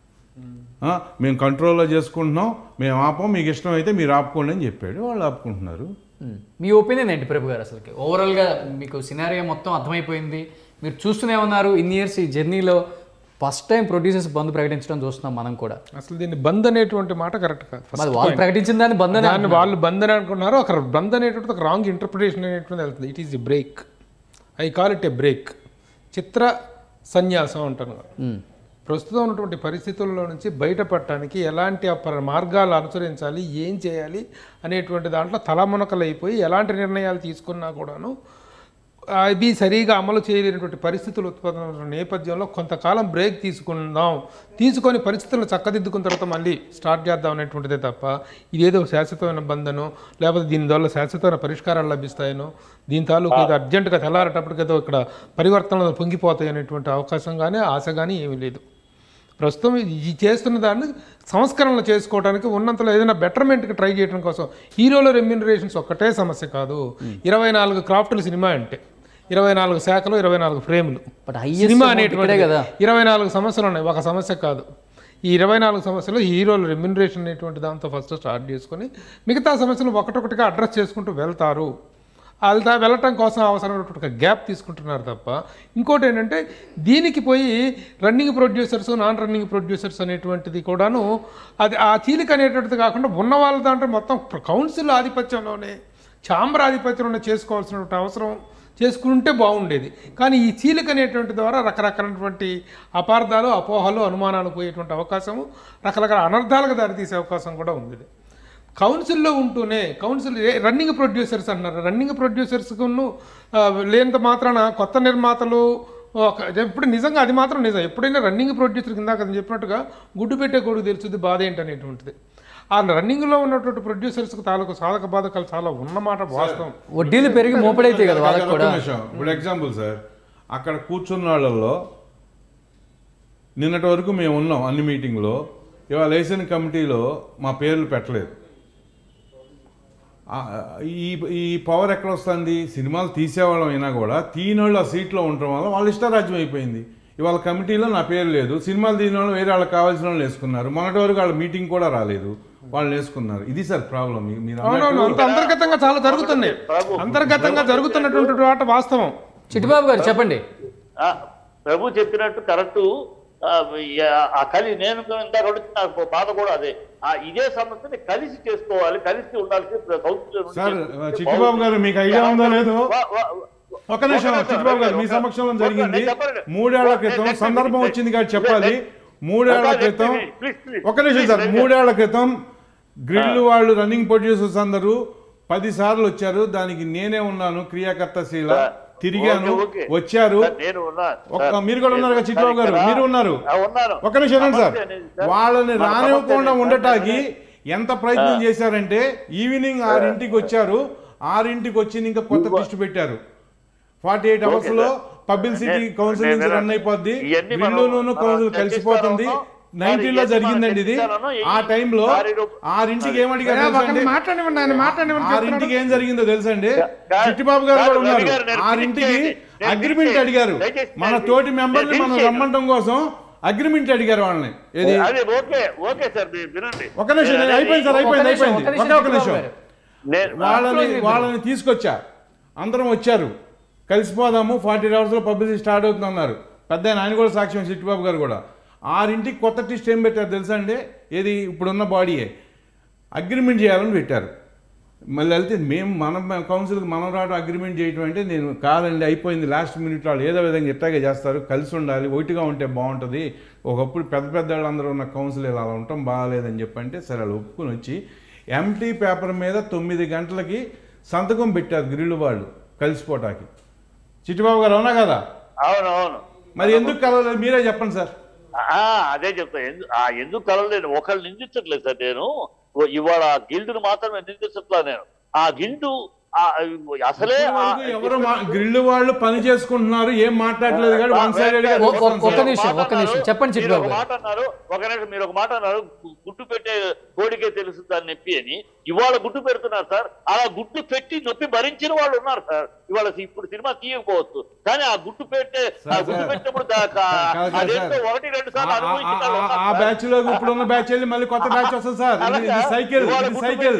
మేము కంట్రోల్లో చేసుకుంటున్నాం, మేము ఆపం, మీకు ఇష్టం అయితే మీరు ఆపుకోండి అని చెప్పాడు. వాళ్ళు ఆపుకుంటున్నారు. మీ ఒపీనియన్ ఏంటి ప్రభు గారు? అసలుకి ఓవరాల్గా మీకు సినారియో మొత్తం అర్థమైపోయింది, మీరు చూస్తూనే ఉన్నారు. ఇన్ని ఇయర్స్ ఈ జర్నీలో ఫస్ట్ టైం ప్రొడ్యూసర్స్ బంద్ ప్రకటించడం చూస్తున్నాం మనం కూడా. అసలు దీన్ని బంద్ అనేటువంటి మాట కరెక్ట్ కాదు. వాళ్ళు ప్రకటించిన దాన్ని బంద్ దాన్ని వాళ్ళు బంద్ అని అనుకున్నారు. ఒక బంద్ అనేటువంటి ఒక రాంగ్ ఇంటర్ప్రిటేషన్ అనేటువంటి వెళ్తుంది. It is a break. I call it a break. చిత్ర సన్యాసం అంటాను. ప్రస్తుతం ఉన్నటువంటి పరిస్థితుల్లో నుంచి బయటపడటానికి ఎలాంటి మార్గాలు అనుసరించాలి, ఏం చేయాలి అనేటువంటి దాంట్లో తలమునకలు అయిపోయి ఎలాంటి నిర్ణయాలు తీసుకున్నా కూడాను అవి సరిగా అమలు చేయలేనటువంటి పరిస్థితులు ఉత్పన్న నేపథ్యంలో కొంతకాలం బ్రేక్ తీసుకుందాం, తీసుకొని పరిస్థితులను చక్కదిద్దుకున్న తర్వాత మళ్ళీ స్టార్ట్ చేద్దాం అనేటువంటిదే తప్ప ఇదేదో శాశ్వతమైన బంధను లేకపోతే దీనివల్ల శాశ్వతమైన పరిష్కారాలు లభిస్తాయనో దీని తాలూకు ఏదో అర్జెంటుగా తెల్లారేటప్పటికేదో ఇక్కడ పరివర్తనలు పొంగిపోతాయి అనేటువంటి అవకాశం కానీ ఆశ కానీ ఏమీ లేదు. ప్రస్తుతం ఈ చేస్తున్న దాన్ని సంస్కరణలు చేసుకోవడానికి ఉన్నంతలో ఏదైనా బెటర్మెంట్కి ట్రై చేయడం కోసం హీరోల రెమ్యూనరేషన్స్ ఒక్కటే సమస్య కాదు. ఇరవై నాలుగు క్రాఫ్టుల సినిమా అంటే ఇరవై నాలుగు శాఖలు, ఇరవై నాలుగు ఫ్రేములు సినిమా అనేటువంటి కదా ఇరవై నాలుగు సమస్యలు ఉన్నాయి, ఒక సమస్య కాదు. ఈ ఇరవై నాలుగు సమస్యలు హీరోల రెమ్యూనరేషన్ అనేటువంటి దాంతో ఫస్ట్ స్టార్ట్ చేసుకొని మిగతా సమస్యలు ఒకటొకటిగా అడ్రస్ చేసుకుంటూ వెళ్తారు. వెళ్తా వెళ్ళటం కోసం అవసరమైనటువంటి ఒక గ్యాప్ తీసుకుంటున్నారు తప్ప ఇంకోటి ఏంటంటే దీనికి పోయి running producers, non running producers అనేటువంటిది కూడాను అది ఆ చీలిక అనేటువంటిది కాకుండా ఉన్న వాళ్ళ దాంట్లో మొత్తం కౌన్సిల్ ఆధిపత్యంలోనే ఛాంబర్ ఆధిపత్యంలోనే చేసుకోవాల్సినటువంటి అవసరం చేసుకుంటే బాగుండేది. కానీ ఈ చీలిక అనేటువంటి ద్వారా రకరకాలైనటువంటి అపార్థాలు, అపోహలు, అనుమానాలు పోయేటువంటి అవకాశము, రకరకాల అనర్థాలకు దారితీసే అవకాశం కూడా ఉంది. కౌన్సిల్లో ఉంటూనే కౌన్సిల్ రన్నింగ్ ప్రొడ్యూసర్స్ అంటున్నారు. రన్నింగ్ ప్రొడ్యూసర్స్కును లేనంత మాత్రాన కొత్త నిర్మాతలు ఎప్పుడు నిజంగా అది మాత్రం నిజం. ఎప్పుడైనా రన్నింగ్ ప్రొడ్యూసర్ కింద కదా చెప్పినట్టుగా గుడ్డు పెట్టే కొడుకు తెలుస్తుంది బాధ ఏంటనేటువంటిది. ఆ రన్నింగ్లో ఉన్నటువంటి ప్రొడ్యూసర్స్కి తాలూకు సాధక బాధకాలు చాలా ఉన్నమాట వాస్తవం. వడ్డీలు పెరిగి మోపడైతే కదా వాళ్ళకి కూడా. ఇప్పుడు ఎగ్జాంపుల్ సార్, అక్కడ కూర్చున్న వాళ్ళల్లో నిన్నటి వరకు మేము ఉన్నాం అన్ని మీటింగ్లో, ఇవాళ వేసిన కమిటీలో మా పేర్లు పెట్టలేదు. ఈ ఈ పవర్ ఎక్కడ వస్తుంది? సినిమాలు తీసేవాళ్ళం అయినా కూడా తీనోళ్ళు ఆ సీట్లో ఉండటం వల్ల వాళ్ళ ఇష్టరాజ్యం అయిపోయింది. ఇవాళ కమిటీలో నా పేరు లేదు, సినిమాలు తీసిన వాళ్ళు వేరే వాళ్ళకి కావాల్సిన వాళ్ళు వేసుకున్నారు. మొన్నటి వరకు వాళ్ళ మీటింగ్ కూడా రాలేదు, వాళ్ళు వేసుకున్నారు. ఇది సార్ ప్రాబ్లం. మీరు అంతర్గతంగా చాలా జరుగుతున్నాయి, అంతర్గతంగా జరుగుతున్నటువంటి వాట వాస్తవం. చిట్టిబాబు గారు చెప్పండి. ప్రభు చెప్పినట్టు కరెక్టు. ఆ కలి నేను ఇందాక నాకు బాధ కూడా అదే ఇదే సమస్యని కలిసి చేసుకోవాలి, కలిసి ఉండాలి. సార్ చిట్టిబాబు గారు మీకు ఐడియా ఉందో లేదో, ఒక నిమిషం చిట్టిబాబు గారు, మీ సమక్షంలో జరిగింది మూడేళ్ల క్రితం సందర్భం వచ్చింది కాబట్టి చెప్పాలి. మూడేళ్ల క్రితం ఒక నిమిషం సార్, మూడేళ్ల క్రితం గ్రిల్ వాళ్ళు రన్నింగ్ ప్రొడ్యూసర్స్ అందరూ పది సార్లు వచ్చారు. దానికి నేనే ఉన్నాను క్రియాకర్తశీల, తిరిగాను, వచ్చారు. మీరు కూడా ఉన్నారు కదా చిట్టిబాబు గారు, మీరు ఉన్నారు. ఒక నిమిషం సార్, వాళ్ళని రానివ్వకుండా ఉండటానికి ఎంత ప్రయత్నం చేశారంటే ఈవినింగ్ ఆరింటికి వచ్చారు, ఆరింటికి వచ్చి ఇంకా కొత్త లిస్ట్ పెట్టారు. ఫార్టీ ఎయిట్ అవర్స్ లో పబ్లిసిటీ కౌన్సిల్ నుంచి రన్ అయిపోద్ది, గ్రిల్లును కౌన్సిల్ కలిసిపోతుంది. నైన్టీన్ లో జరిగిందండి ఇది. ఆ టైంలో ఆరింటికి ఏమడిగారు, ఆరింటికి ఏం జరిగిందో తెలుసండి. చిట్టిబాబు గారు కూడా ఉన్నారు. ఆరింటికి అగ్రిమెంట్ అడిగారు, మన తోటి మెంబర్ని మనం రమ్మంటం కోసం అగ్రిమెంట్ అడిగారు వాళ్ళని. ఒక నిమిషం అయిపోయింది సార్, అయిపోయింది అయిపోయింది ఒకే ఒక నిమిషం. వాళ్ళని వాళ్ళని తీసుకొచ్చా, అందరం వచ్చారు, కలిసిపోదాము, ఫార్టీ అవర్స్ లో పబ్లిసిటీ స్టార్ట్ అవుతుంది అన్నారు. పెద్ద ఆయన కూడా సాక్ష్యం, చిట్టిబాబు గారు కూడా. ఆరింటికి కొత్త టిస్ట్ ఏం పెట్టారు తెలుసా అండి, ఏది ఇప్పుడున్న బాడీయే అగ్రిమెంట్ చేయాలని పెట్టారు. మళ్ళీ వెళ్తే మేము మన కౌన్సిల్కి మనం రావడం అగ్రిమెంట్ చేయటం అంటే నేను కాదండి, అయిపోయింది లాస్ట్ మినిట్ వాళ్ళు ఏదో విధంగా ఎట్టాగే చేస్తారు, కలిసి ఉండాలి, ఒకటిగా ఉంటే బాగుంటుంది. ఒకప్పుడు పెద్ద పెద్ద వాళ్ళందరూ ఉన్న కౌన్సిల్ ఇలా ఉండటం బాగాలేదని చెప్పంటే సరే వాళ్ళు ఒప్పుకొని వచ్చి ఎంటీ పేపర్ మీద తొమ్మిది గంటలకి సంతకం పెట్టారు గ్రిల్ వాళ్ళు కలిసిపోవటానికి. చిట్టిబాబు గారు అవునా కదా? అవును అవును. మరి ఎందుకు కలవలేదు మీరే చెప్పండి సార్. అదే చెప్తా, ఎందుకు కలవలేదు, ఒకళ్ళు నిందించట్లేదు సార్. నేను ఇవాళ గిల్డ్ను మాత్రమే నిందించట్లా నేను. ఆ గిల్డు అసలే ఎవరు గ్రిల్ వాళ్ళు పని చేసుకుంటున్నారు, ఏం మాట్లాడలేదు. చెప్పండి మాట అన్నారు, ఒక నిమిషం మీరు ఒక మాట అన్నారు, గుడ్డు పెట్టే కోడికే తెలుసు దాన్ని నొప్పి అని. ఇవాళ గుడ్డు పెడుతున్నారు సార్, అలా గుడ్డు పెట్టి నొప్పి భరించిన వాళ్ళు ఉన్నారు సార్. ఇవాళ ఇప్పుడు సినిమా తీయకపోవచ్చు, కానీ ఆ గుడ్డు పెట్టే ఆ గుడ్డు పెట్టినప్పుడు ఒకటి రెండు సార్లు అనుభవించిన ఆ బ్యాచ్ లో ఇప్పుడు ఉన్న బ్యాచ్ వెళ్ళి మళ్ళీ కొత్త బ్యాచ్ వస్తుంది సార్. సైకిల్ సైకిల్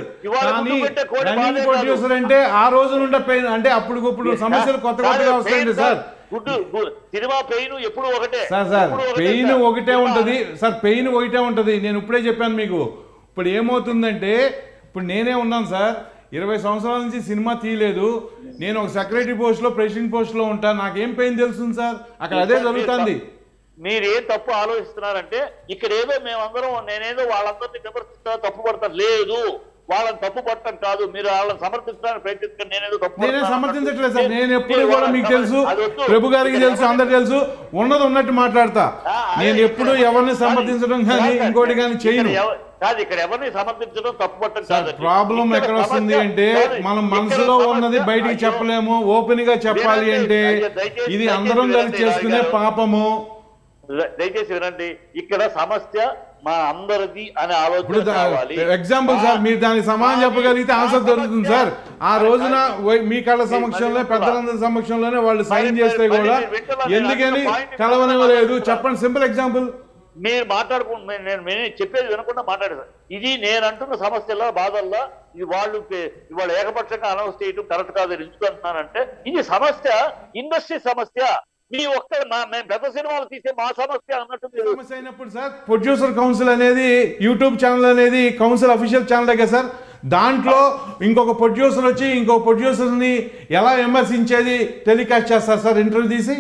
ప్రొడ్యూసర్ అంటే ఆ రోజు నుండి పెయిన్ అంటే అప్పుడు ఇప్పుడు సమస్యలు కొత్త కొత్తగా వస్తాయండి సార్. సినిమా పెయిన్ ఎప్పుడు ఒకటే సార్. సార్ పెయిన్ ఒకటే ఉంటది సార్, పెయిన్ ఒకటే ఉంటది. నేను ఇప్పుడే చెప్పాను మీకు. ఇప్పుడు ఏమవుతుందంటే ఇప్పుడు నేనే ఉన్నాను సార్, ఇరవై సంవత్సరాల నుంచి సినిమా తీయలేదు. నేను ఒక సెక్రటరీ పోస్ట్ లో ప్రెసిడెంట్ పోస్ట్ లో ఉంటాను, నాకేం పెయిన్ తెలుస్తుంది సార్. అక్కడ అదే జరుగుతుంది. మీరేం తప్పు ఆలోచిస్తున్నారంటే ఇక్కడ ఏదో మేమందరం నేనేదో వాళ్ళందరినీ విమర్శిస్తా తప్పు పడతారు, లేదు వాళ్ళని తప్పు పట్టడం కాదు, మీరు వాళ్ళని సమర్థించడానికి ప్రయత్నిస్తాను. నేనేదో తప్పు నేనే సమర్థించట్లేదు సార్. నేను ఎప్పుడు కూడా మీకు తెలుసు, ప్రభు గారికి తెలుసు, అందరు తెలుసు, ఉన్నది ఉన్నట్టు మాట్లాడతా. నేను ఎప్పుడు ఎవరిని సమర్థించడం కానీ ఇంకోటి కానీ చేయను కాదు. ఇక్కడ ఎవరిని సమర్థించడం తప్పు పట్టడం కాదు. ప్రాబ్లం ఎక్కడ వస్తుంది అంటే మనం మనసులో ఉన్నది బయటికి చెప్పలేము, ఓపెన్ గా చెప్పాలి అంటే ఇది అందరం కలిసి చేసుకునే పాపము. దయచేసి వినండి, ఇక్కడ సమస్య మా అందరిది అనే ఆలోచన. ఎగ్జాంపుల్ సార్, మీరు దానికి సమాధానం చెప్పగలిగితే ఆన్సర్ దొరుకుతుంది సార్. ఆ రోజున మీ కళ్ళ సమక్షంలో పెద్దలందరి సమక్షంలోనే వాళ్ళు సైన్ చేస్తే కూడా ఎందుకని కలవనివ్వలేదు చెప్పండి. Simple example. మీరు మాట్లాడుకుంటు నేను నేను చెప్పేది వినకుండా మాట్లాడేది. ఇది నేను అంటున్న సమస్యల్లో బాధల్లో ఇది వాళ్ళు ఇవాళ ఏకపక్షంగా అనౌన్స్ చేయడం కరెక్ట్ కాదు ఎందుకు అంటున్నానంటే ఇది సమస్య, ఇండస్ట్రీ సమస్య. మీ ఒక్క మేము పెద్ద సినిమాలు తీసే మా సమస్య అన్నట్టు సమస్య అయినప్పుడు సార్ ప్రొడ్యూసర్ కౌన్సిల్ అనేది యూట్యూబ్ ఛానల్ అనేది కౌన్సిల్ అఫీషియల్ ఛానల్ కదా సార్. దాంట్లో ఇంకొక ప్రొడ్యూసర్ వచ్చి ఇంకొక ప్రొడ్యూసర్ని ఎలా విమర్శించేది టెలికాస్ట్ చేస్తారు సార్ ఇంటర్వ్యూ తీసి.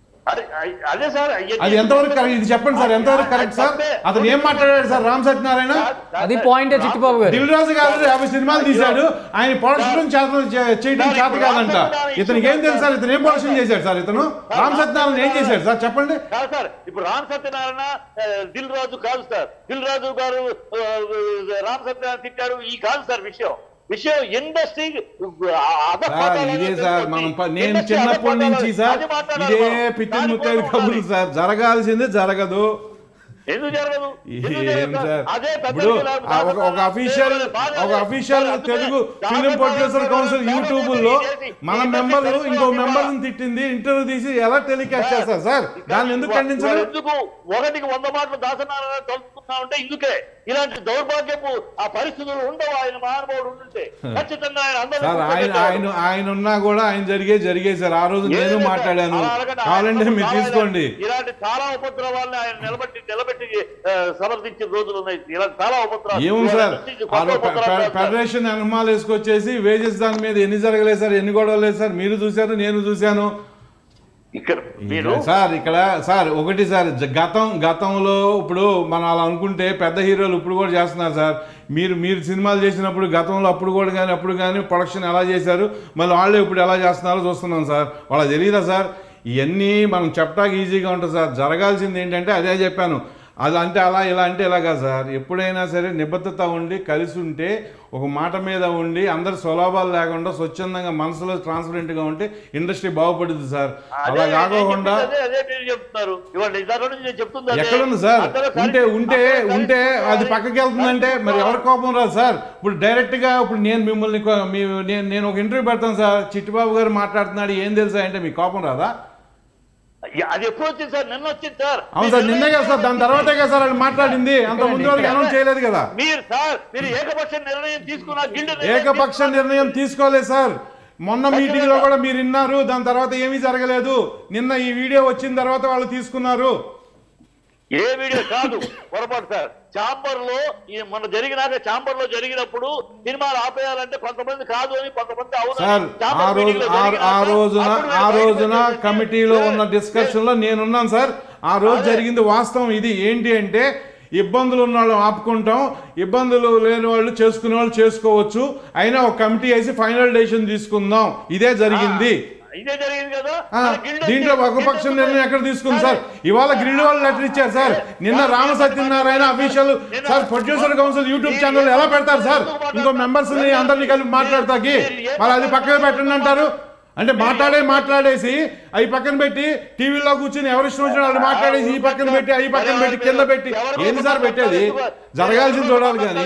అదే సార్, అది ఎంతవరకు కరెక్ట్ ఇది చెప్పండి సార్, ఎంతవరకు కరెక్ట్ సార్? అతను ఏం మాట్లాడాడు సార్ రామ్ సత్యనారాయణ? అది పాయింట్. చిట్టిబాబు గారు దిల్ రాజు గారు యాభై సినిమాలు తీశాడు, ఆయన ప్రొడక్షన్ చేయడం చేత కాదంట. ఇతనికి ఏం తెలుసు సార్, ఇతను ఏం ప్రొడక్షన్ చేశాడు సార్? ఇతను రామ్ సత్యనారాయణ ఏం చేశాడు సార్ చెప్పండి. కాదు సార్, ఇప్పుడు రామ్ సత్యనారాయణ దిల్ రాజు కాదు సార్, దిల్ రాజు గారు రామ్ సత్యనారాయణ తిట్టాడు ఈ కాదు సార్ విషయం. విషయం ఇండస్ట్రీ ఇదే సార్. మనం నేను చిన్నప్పటి నుంచి సార్ ఇదే పిచ్చి ముత్తైదు కబుర్లు సార్. జరగాల్సింది జరగదు. ఎందుకు జరగదు? ఏం సార్ ఇప్పుడు ఒక అఫీషియల్ ఒక official Telugu film producer council YouTube లో మన మెంబర్ ఇంకో మెంబర్ తిట్టింది ఇంటర్వ్యూ తీసి ఎలా టెలికాస్ట్ చేస్తారు సార్? దాన్ని ఎందుకు ఖండించారు? ఎందుకు ఒకటికి వంద మాటలు దాసనారాయణ చెప్పుకుంటా ఉంటే ఇందుకే ఇలాంటి దౌర్భాగ్యపు ఆ పరిస్థితులు ఉండవు. ఆయన మహానుభావుడు ఉంటుంటే ఖచ్చితంగా ఆయన ఆయన ఆయన ఆయన ఉన్నా కూడా ఆయన జరిగే జరిగే సార్. ఆ రోజు నేను మాట్లాడాను, కావాలంటే మీరు తీసుకోండి. ఇలాంటి చాలా ఉపద్రవాలను ఆయన నిలబెట్టి నిలబెట్టి సమర్థించిన రోజులు ఉన్నాయి. ఇలాంటి చాలా ఉపద్రవాలు ఏమో సార్. ఫెడరేషన్ అనుమాలు వేసుకొచ్చేసి వేజెస్ దాని మీద ఎన్ని జరగలేదు సార్, ఎన్ని గొడవలు లేదు సార్. మీరు చూశారు, నేను చూశాను. ఇక్కడ సార్ ఇక్కడ సార్ ఒకటి సార్, గతం గతంలో ఇప్పుడు మనం అలా అనుకుంటే పెద్ద హీరోలు ఇప్పుడు కూడా చేస్తున్నారు సార్. మీరు మీరు సినిమాలు చేసినప్పుడు గతంలో అప్పుడు కూడా కానీ అప్పుడు కానీ ప్రొడక్షన్ ఎలా చేశారు, మళ్ళీ వాళ్ళు ఇప్పుడు ఎలా చేస్తున్నారో చూస్తున్నాం సార్. వాళ్ళకి తెలియదా సార్? ఇవన్నీ మనం చెప్పడానికి ఈజీగా ఉంటుంది సార్. జరగాల్సింది ఏంటంటే అదే చెప్పాను, అది అంటే అలా ఇలా అంటే ఇలాగా సార్. ఎప్పుడైనా సరే నిబద్ధత ఉండి కలిసి ఉంటే, ఒక మాట మీద ఉండి అందరు స్వలాభాలు లేకుండా స్వచ్ఛందంగా మనసులో ట్రాన్స్పరెంట్గా ఉంటే ఇండస్ట్రీ బాగుపడుతుంది సార్. అలా కాకుండా ఎక్కడుంది సార్? ఉంటే ఉంటే ఉంటే అది పక్కకి వెళ్తుందంటే మరి ఎవరి కోపం రాదు సార్. ఇప్పుడు డైరెక్ట్గా ఇప్పుడు నేను మిమ్మల్ని నేను నేను ఒక ఇంటర్వ్యూ పెడతాను సార్, చిట్టిబాబు గారు మాట్లాడుతున్నాడు ఏం తెలుసా అంటే మీకు కోపం రాదా? అది ఎప్పుడు వచ్చింది సార్? నిన్న వచ్చింది సార్. అవును సార్, నిన్నే కదా సార్. దాని తర్వాతే కదా సార్ ఆయన మాట్లాడింది, అంత ముందు వరకు అనౌన్స్ చేయలేదు కదా. మీరు సార్ మీరు ఏకపక్ష నిర్ణయం తీసుకున్న గిల్డ్ ఏకపక్ష నిర్ణయం తీసుకోలేదు సార్. మొన్న మీటింగ్ లో కూడా మీరు విన్నారు, దాని తర్వాత ఏమీ జరగలేదు. నిన్న ఈ వీడియో వచ్చిన తర్వాత వాళ్ళు తీసుకున్నారు. ఏ వీడియో కాదు, పొరపాటు సార్. చాంబర్ లో మన జరిగినాక చాంబర్ లో జరిగినప్పుడు సినిమాలు ఆపేయాలంటే కొంతమంది కాదు అని కొంతమంది సార్. ఆ రోజు ఆ రోజున ఆ రోజున కమిటీలో ఉన్న డిస్కషన్ లో నేనున్నాను సార్. ఆ రోజు జరిగింది వాస్తవం. ఇది ఏంటి అంటే ఇబ్బందులు ఉన్న వాళ్ళు ఆపుకుంటాం, ఇబ్బందులు లేని వాళ్ళు చేసుకునే వాళ్ళు చేసుకోవచ్చు, అయినా ఒక కమిటీ వేసి ఫైనల్ డెసిషన్ తీసుకుందాం, ఇదే జరిగింది. ఇదే జరిగింది కదా. దీంట్లో ఒకపక్ష నిర్ణయం ఎక్కడ తీసుకుంది సార్? ఇవాళ గ్రిల్ వాళ్ళు లెటర్ ఇచ్చారు సార్. నిన్న Rama Satyanarayana official sir producer council YouTube channel ఎలా పెడతారు సార్? ఇంకో మెంబర్స్ ని అందరినీ కలిపి మాట్లాడతాకి మరి అది పక్కన పెట్టండి అంటారు. అంటే మాట్లాడే మాట్లాడేసి అవి పక్కన పెట్టి టీవీలో కూర్చుని ఎవరు ఇష్టం వచ్చిన వాళ్ళు మాట్లాడేసి ఈ పక్కన పెట్టి అవి పక్కన పెట్టి కింద పెట్టి ఏంది సార్ పెట్టేది? జరగాల్సింది చూడాలి. కానీ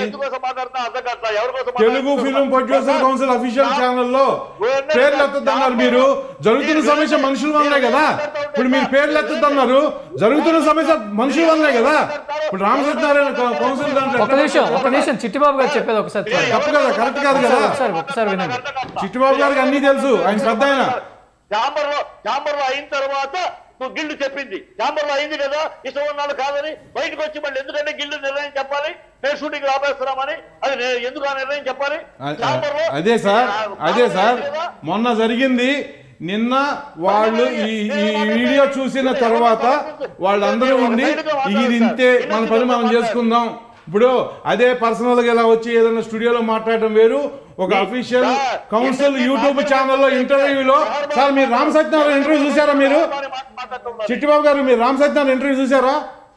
Telugu film producer council official ఛానల్లో పేర్లు ఎత్తద్దన్నారు మీరు. జరుగుతున్న సమస్య మనుషుల వల్లే కదా. ఇప్పుడు మీరు పేర్లు ఎత్తద్దన్నారు, జరుగుతున్న సమస్య మనుషుల వల్లే కదా. ఇప్పుడు రామ సత్యనారాయణ కౌన్సిల్ చిట్టిబాబు గారు చెప్పేది ఒకసారి తప్పు కదా, కరెక్ట్ కాదు కదా. చిట్టిబాబు గారికి అన్ని తెలుసు, ఆయన పెద్ద ఆయన. చాంబర్ లో చాంబర్ లో అయిన తర్వాత నువ్వు గిల్డ్ చెప్పింది, చాంబర్ లో అయింది కదా, ఇష్టం ఉన్నాడు కాదని బయటకు వచ్చి మళ్ళీ ఎందుకంటే గిల్డ్ నిర్ణయం చెప్పాలి, నేను షూటింగ్ ఆపేస్తున్నామని, అది ఎందుకు ఆ నిర్ణయం చెప్పాలి? అదే సార్ అదే సార్ మొన్న జరిగింది. నిన్న వాళ్ళు ఈ ఈ వీడియో చూసిన తర్వాత వాళ్ళందరూ ఉండి ఇది ఇంతే, మన పని మనం చేసుకుందాం. ఇప్పుడు అదే పర్సనల్ గా ఇలా వచ్చి ఏదైనా స్టూడియోలో మాట్లాడటం వేరు, ఒక అఫీషియల్ కౌన్సిల్ యూట్యూబ్ ఛానల్లో ఇంటర్వ్యూలో సార్ మీరు రామ్ సత్యనారాయణ ఇంటర్వ్యూ చూసారా? మీరు చిట్టిబాబు గారు మీరు రామ్ సత్యనారాయణ ఇంటర్వ్యూ చూసారా?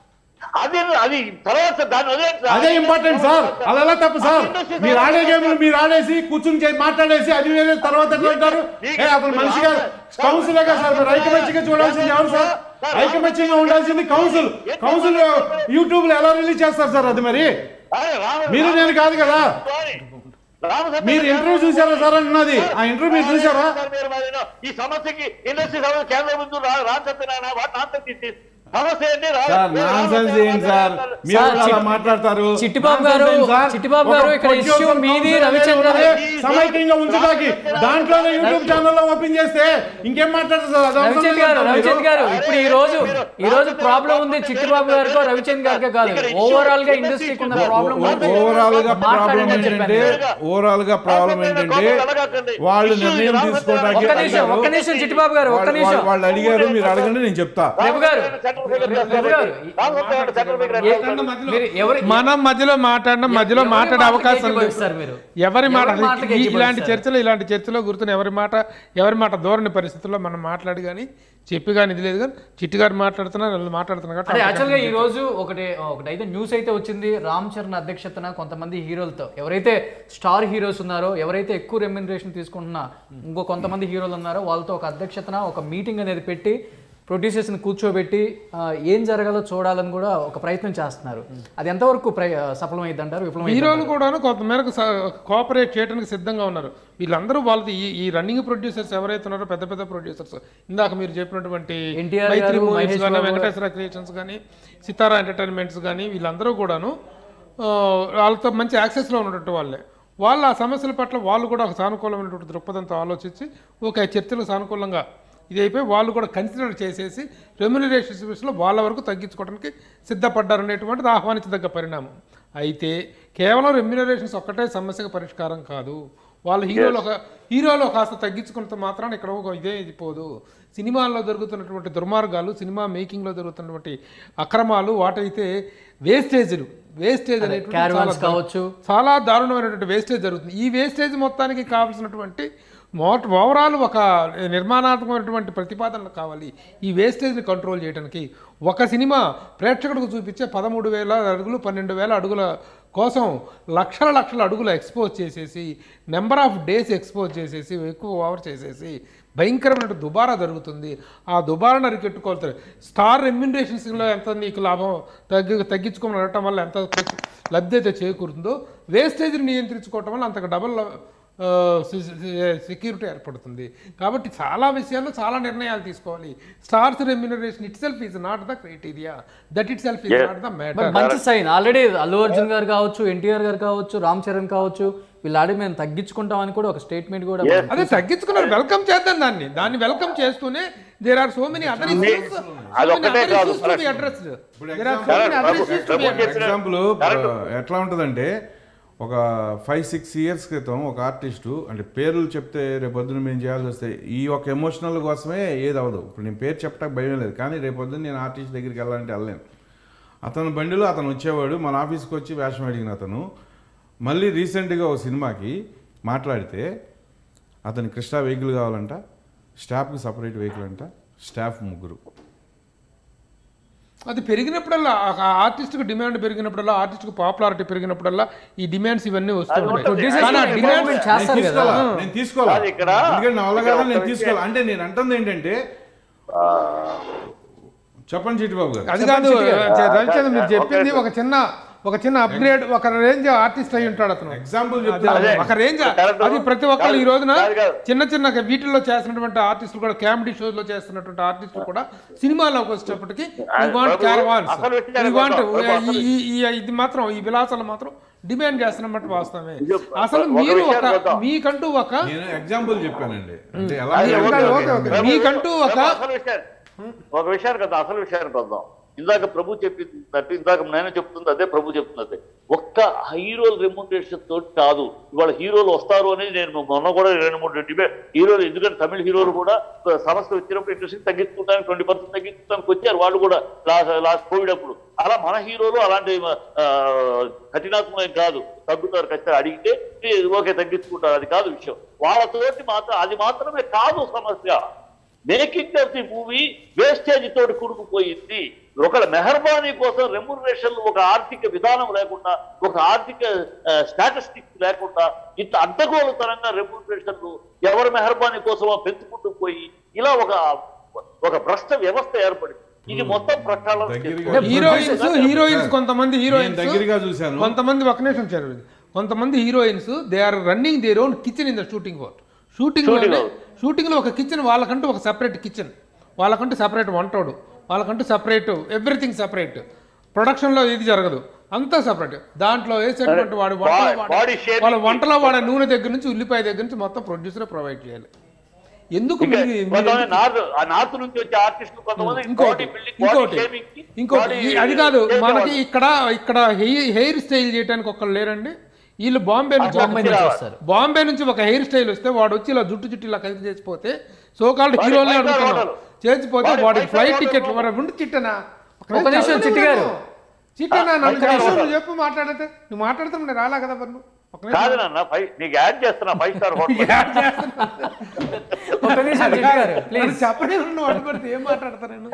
అదే ఇంపార్టెంట్ సార్. అలా ఎలా తప్పు సార్? మీరు ఆడే గేమ్లు మీరు ఆడేసి కూర్చుని మాట్లాడేసి అది వేరే తర్వాత అంటారు అతను మనిషిగా కౌన్సిలే కదా సార్. మీరు ఐకమత్యంగా చూడాల్సింది ఎవరు సార్? ఐకమత్యంగా ఉండాల్సింది కౌన్సిల్. కౌన్సిల్ యూట్యూబ్ లో ఎలా రిలీజ్ చేస్తారు సార్? అది మరి మీరు నేను కాదు కదా. మీరు ఇంటర్వ్యూ చూసారా సార్ అంటున్నది? ఆ ఇంటర్వ్యూ మీరు చూసారా? ఈ సమస్యకి ఇండస్ట్రీ సమస్య కేంద్ర బిందు రామ్ సత్యనారాయణ వాటి ఆన్సర్ మాట్లాడతారు. చిట్టిబాబు గారు చిట్టిబాబు గారు ఇక్కడ ఇష్యూ మీది రవిచంద్ర సమైక్యంగా ఉంచడానికి దాంట్లోనే యూట్యూబ్ ఛానల్ ఓపెన్ చేస్తే ఇంకేం మాట్లాడతారు? రవిచంద్ర గారు రవిచంద్ర గారు ఇప్పుడు ఈ రోజు ఈ రోజు ప్రాబ్లం ఉంది చిట్టిబాబు గారికో రవిచంద్ర గారికే కాదు, ఓవరాల్ గా ఇండస్ట్రీకి ఉన్న ప్రాబ్లం. ఓవరాల్ గా ప్రాబ్లం ఏంటంటే ఓవరాల్ గా ప్రాబ్లం ఏంటంటే వాళ్ళు నిర్ణయం తీసుకోవడానికి ఒక్క నిమిషం చిట్టిబాబు గారు ఒక్క నిమిషం వాళ్ళు అడిగారు, మీరు అడగండి నేను చెప్తా. రవి గారు మనం మధ్యలో మాట్లాడడం మధ్యలో మాట్లాడే అవకాశం లేదు సార్. మీరు ఎవరి మాట ఇలాంటి చర్చలు ఇలాంటి చర్చలో గుర్తున్న ఎవరి మాట ఎవరి మాట ధోరణి పరిస్థితుల్లో మనం మాట్లాడి కానీ చెప్పి కానీ ఇది లేదు. కానీ చిట్టి గారు మాట్లాడుతున్నారు వాళ్ళు మాట్లాడుతున్నారు. అదే యాక్చువల్గా ఈ రోజు ఒకటి ఒకటి అయితే న్యూస్ అయితే వచ్చింది. రామ్ చరణ్ అధ్యక్షతన కొంతమంది హీరోలతో ఎవరైతే స్టార్ హీరోస్ ఉన్నారో, ఎవరైతే ఎక్కువ రెమ్యునరేషన్ తీసుకుంటున్నా ఇంకో కొంతమంది హీరోలు ఉన్నారో వాళ్ళతో ఒక అధ్యక్షతన ఒక మీటింగ్ అనేది పెట్టి ప్రొడ్యూసర్స్ని కూర్చోబెట్టి ఏం జరగాలో చూడాలని కూడా ఒక ప్రయత్నం చేస్తున్నారు. అది ఎంతవరకు సఫలమైంది అంటారు? విఫలమైంది? హీరోలు కూడా కొంతమేరకు కోఆపరేట్ చేయడానికి సిద్ధంగా ఉన్నారు. వీళ్ళందరూ వాళ్ళది ఈ ఈ రన్నింగ్ ప్రొడ్యూసర్స్ ఎవరైతే ఉన్నారో పెద్ద పెద్ద ప్రొడ్యూసర్స్, ఇందాక మీరు చెప్పినటువంటి మైత్రి మూవీస్ కానీ, వెంకటేశ్వర క్రియేషన్స్ కానీ, సితారా ఎంటర్టైన్మెంట్స్ కానీ, వీళ్ళందరూ కూడాను వాళ్ళతో మంచి యాక్సెస్లో ఉన్నటువంటి వాళ్ళే. వాళ్ళ ఆ సమస్యల పట్ల వాళ్ళు కూడా ఒక సానుకూలమైనటువంటి దృక్పథంతో ఆలోచించి ఒక చర్చలు సానుకూలంగా ఇది అయిపోయి వాళ్ళు కూడా కన్సిడర్ చేసేసి రెమ్యునరేషన్స్ విషయంలో వాళ్ళ వరకు తగ్గించుకోవడానికి సిద్ధపడ్డారనేటువంటిది ఆహ్వానించదగ్గ పరిణామం. అయితే కేవలం రెమ్యునరేషన్స్ ఒక్కటే సమస్యకు పరిష్కారం కాదు. వాళ్ళ హీరోలు ఒక హీరోలు కాస్త తగ్గించుకున్నంత మాత్రాన ఇక్కడ ఒక ఇదే ఇది పోదు. సినిమాల్లో జరుగుతున్నటువంటి దుర్మార్గాలు, సినిమా మేకింగ్లో జరుగుతున్నటువంటి అక్రమాలు, వాటైతే వేస్టేజ్లు వేస్టేజ్ అనేటువంటి కావచ్చు, చాలా దారుణమైనటువంటి వేస్టేజ్ జరుగుతుంది. ఈ వేస్టేజ్ మొత్తానికి కావాల్సినటువంటి మోట్ ఓవరాల్ ఒక నిర్మాణాత్మకమైనటువంటి ప్రతిపాదనలు కావాలి ఈ వేస్టేజ్ని కంట్రోల్ చేయడానికి. ఒక సినిమా ప్రేక్షకుడికి చూపించే పదమూడు వేల అడుగులు పన్నెండు వేల అడుగుల కోసం లక్షల లక్షల అడుగులు ఎక్స్పోజ్ చేసేసి, నెంబర్ ఆఫ్ డేస్ ఎక్స్పోజ్ చేసేసి, ఎక్కువ ఓవర్ చేసేసి భయంకరమైన దుబారా జరుగుతుంది. ఆ దుబారాను అరికెట్టుకోవాలి. స్టార్ రెమ్యునరేషన్స్లో ఎంత నీకు లాభం తగ్గి తగ్గించుకొని వెళ్ళటం వల్ల ఎంత లబ్ధి అయితే చేకూరుతుందో, వేస్టేజ్ని నియంత్రించుకోవటం వల్ల అంతకు డబల్ సెక్యూరిటీ ఏర్పడుతుంది. కాబట్టి చాలా విషయాల్లో చాలా నిర్ణయాలు తీసుకోవాలి. Stars remuneration itself is not the criteria, that itself is not the matter. మంచి సైన్. ఆల్రెడీ అల్లు అర్జున్ గారు కావచ్చు, ఎన్టీఆర్ గారు కావచ్చు, రామ్ చరణ్ కావచ్చు, వీళ్ళు ఆడి మేము తగ్గించుకుంటామని కూడా ఒక స్టేట్మెంట్ కూడా అదే తగ్గించుకున్నారు. వెల్కమ్ చేద్దాం దాన్ని దాన్ని వెల్కమ్ చేస్తూనే there are so many other issues to be addressed. Example ఎట్లా ఉంటుందంటే, ఒక ఫైవ్ సిక్స్ ఇయర్స్ క్రితం ఒక ఆర్టిస్టు, అంటే పేర్లు చెప్తే రేపొద్దున మేము చేయాల్సి వస్తే ఈ ఒక ఎమోషనల్ కోసమే ఏది అవ్వదు. ఇప్పుడు నేను పేరు చెప్పడానికి భయం లేదు, కానీ రేపొద్దున నేను ఆర్టిస్ట్ దగ్గరికి వెళ్ళాలంటే వెళ్ళలేను. అతని బండిలో అతను వచ్చేవాడు, మన ఆఫీస్కి వచ్చి వేషం అడిగిన అతను మళ్ళీ రీసెంట్గా ఒక సినిమాకి మాట్లాడితే అతని కృష్ణ వెహికల్ కావాలంట, స్టాఫ్కి సపరేట్ వెహికల్ అంట, స్టాఫ్ ముగ్గురు. అది పెరిగినప్పుడల్లా ఆర్టిస్ట్కి డిమాండ్ పెరిగినప్పుడల్లా, ఆర్టిస్ట్కి పాపులారిటీ పెరిగినప్పుడల్లా ఈ డిమాండ్స్ ఇవన్నీ వస్తుంటాయి. నేను తీసుకోవాలి, ఎందుకంటే నా వల్ల కాదు, నేను తీసుకోవాలి. అంటే నేను అంటుంది ఏంటంటే, చెప్పండి చిట్టిబాబు గారు. అది కాదు రవిచంద్ర, మీరు చెప్పింది ఒక చిన్న ఒక చిన్న అప్గ్రేడ్, ఒక రేంజ్ ఆర్టిస్ట్ అయి ఉంటాడు అతను. ఎగ్జాంపుల్ ఒక రేంజ్ అది ప్రతి ఒక్కరు ఈ రోజున చిన్న చిన్న వీటిల్లో చేస్తున్నటువంటి ఆర్టిస్టులు కూడా, కామెడీ షోస్ లో చేస్తున్నటువంటి ఆర్టిస్టులు కూడా సినిమాలోకి వచ్చేటప్పటికి ఇది మాత్రం ఈ విలాసాలు మాత్రం డిమాండ్ చేస్తున్నట్టు వాస్తవమే. అసలు మీరు ఒక మీకంటూ ఒక ఎగ్జాంపుల్ చెప్పానండి, మీకంటూ ఒక ఒక విషయానికి కదా అసలు విషయానికి వద్దాం. ఇందాక ప్రభు చెప్పిందంటే, ఇందాక నేను చెప్తుంది అదే, ప్రభు చెప్తున్నది. ఒక్క హీరోలు రెమ్యునరేషన్ తోటి కాదు ఇవాళ హీరోలు వస్తారు అనేది నేను మొన్న కూడా రెండు మూడు డిబేట్ హీరోలు, ఎందుకంటే తమిళ హీరోలు కూడా సమస్య వచ్చినప్పుడు ఇండస్ట్రీ తగ్గించుకుంటానికి ట్వంటీ పర్సెంట్ తగ్గించుకోవడానికి వచ్చారు వాళ్ళు కూడా లాస్ట్ లాస్ట్ కోవిడ్ అప్పుడు. అలా మన హీరోలు అలాంటి కఠినాత్మకం కాదు, తగ్గుతారు ఖచ్చితంగా. అడిగితే ఓకే తగ్గించుకుంటారు, అది కాదు విషయం. వాళ్ళతోటి మాత్రం అది మాత్రమే కాదు సమస్య. Making of the movie wastage తోటి కూడుకుపోయింది. ఒకళ్ళ మెహర్బానీ కోసం రెమ్యునరేషన్లు ఒక ఆర్థిక విధానం లేకుండా, ఒక ఆర్థిక స్టాటిస్టిక్స్ లేకుండా, ఇంత అడ్డగోలుతనంగా రెమ్యునరేషన్లు ఎవరి మెహర్బానీ కోసమో పెంచుకుంటూ పోయి ఇలా ఒక ఒక భ్రష్ట వ్యవస్థ ఏర్పడింది. ఇది మొత్తం ప్రక్షాళన. హీరోయిన్స్ హీరోయిన్స్ కొంతమంది హీరోయిన్స్ దగ్గరగా చూశాను, కొంతమంది ఒక నిమిషం చదివింది, కొంతమంది heroines they are running their own kitchen in the shooting work. Shooting షూటింగ్లో ఒక కిచెన్, వాళ్ళకంటూ ఒక సపరేట్ కిచెన్, వాళ్ళకంటూ సపరేట్ వంటోడు, వాళ్ళకంటూ సపరేట్ ఎవ్రీథింగ్ సపరేట్. ప్రొడక్షన్లో ఇది జరగదు, అంతా సపరేట్. దాంట్లో వేసేటువంటి వాడు వంటలో వాళ్ళ వంటలో వాడే నూనె దగ్గర నుంచి ఉల్లిపాయ దగ్గర నుంచి మొత్తం ప్రొడ్యూసర్ ప్రొవైడ్ చేయాలి. ఎందుకు ఇంకోటి ఇంకోటి ఇంకోటి అది కాదు, మనకి ఇక్కడ ఇక్కడ హెయిర్ స్టైల్ చేయడానికి ఒకళ్ళు లేరండి. వీళ్ళు బాంబే నుంచి బాంబే నుంచి ఒక హెయిర్ స్టైల్ వస్తే వాడు వచ్చి ఇలా జుట్టు జుట్టు ఇలా కలిసి చేసిపోతే, సో కాల్డ్ హీరోలే అడుగుతున్నాడు, చేసిపోతే వాడికి ఫ్లైట్ టికెట్ ఉండి చిట్టనా చిట్టిగారు చిట్టనా నన్ను చెప్పు మాట్లాడితే నువ్వు మాట్లాడతావు, నేను రాలా కదా మరి ఏం మాట్లాడతాను.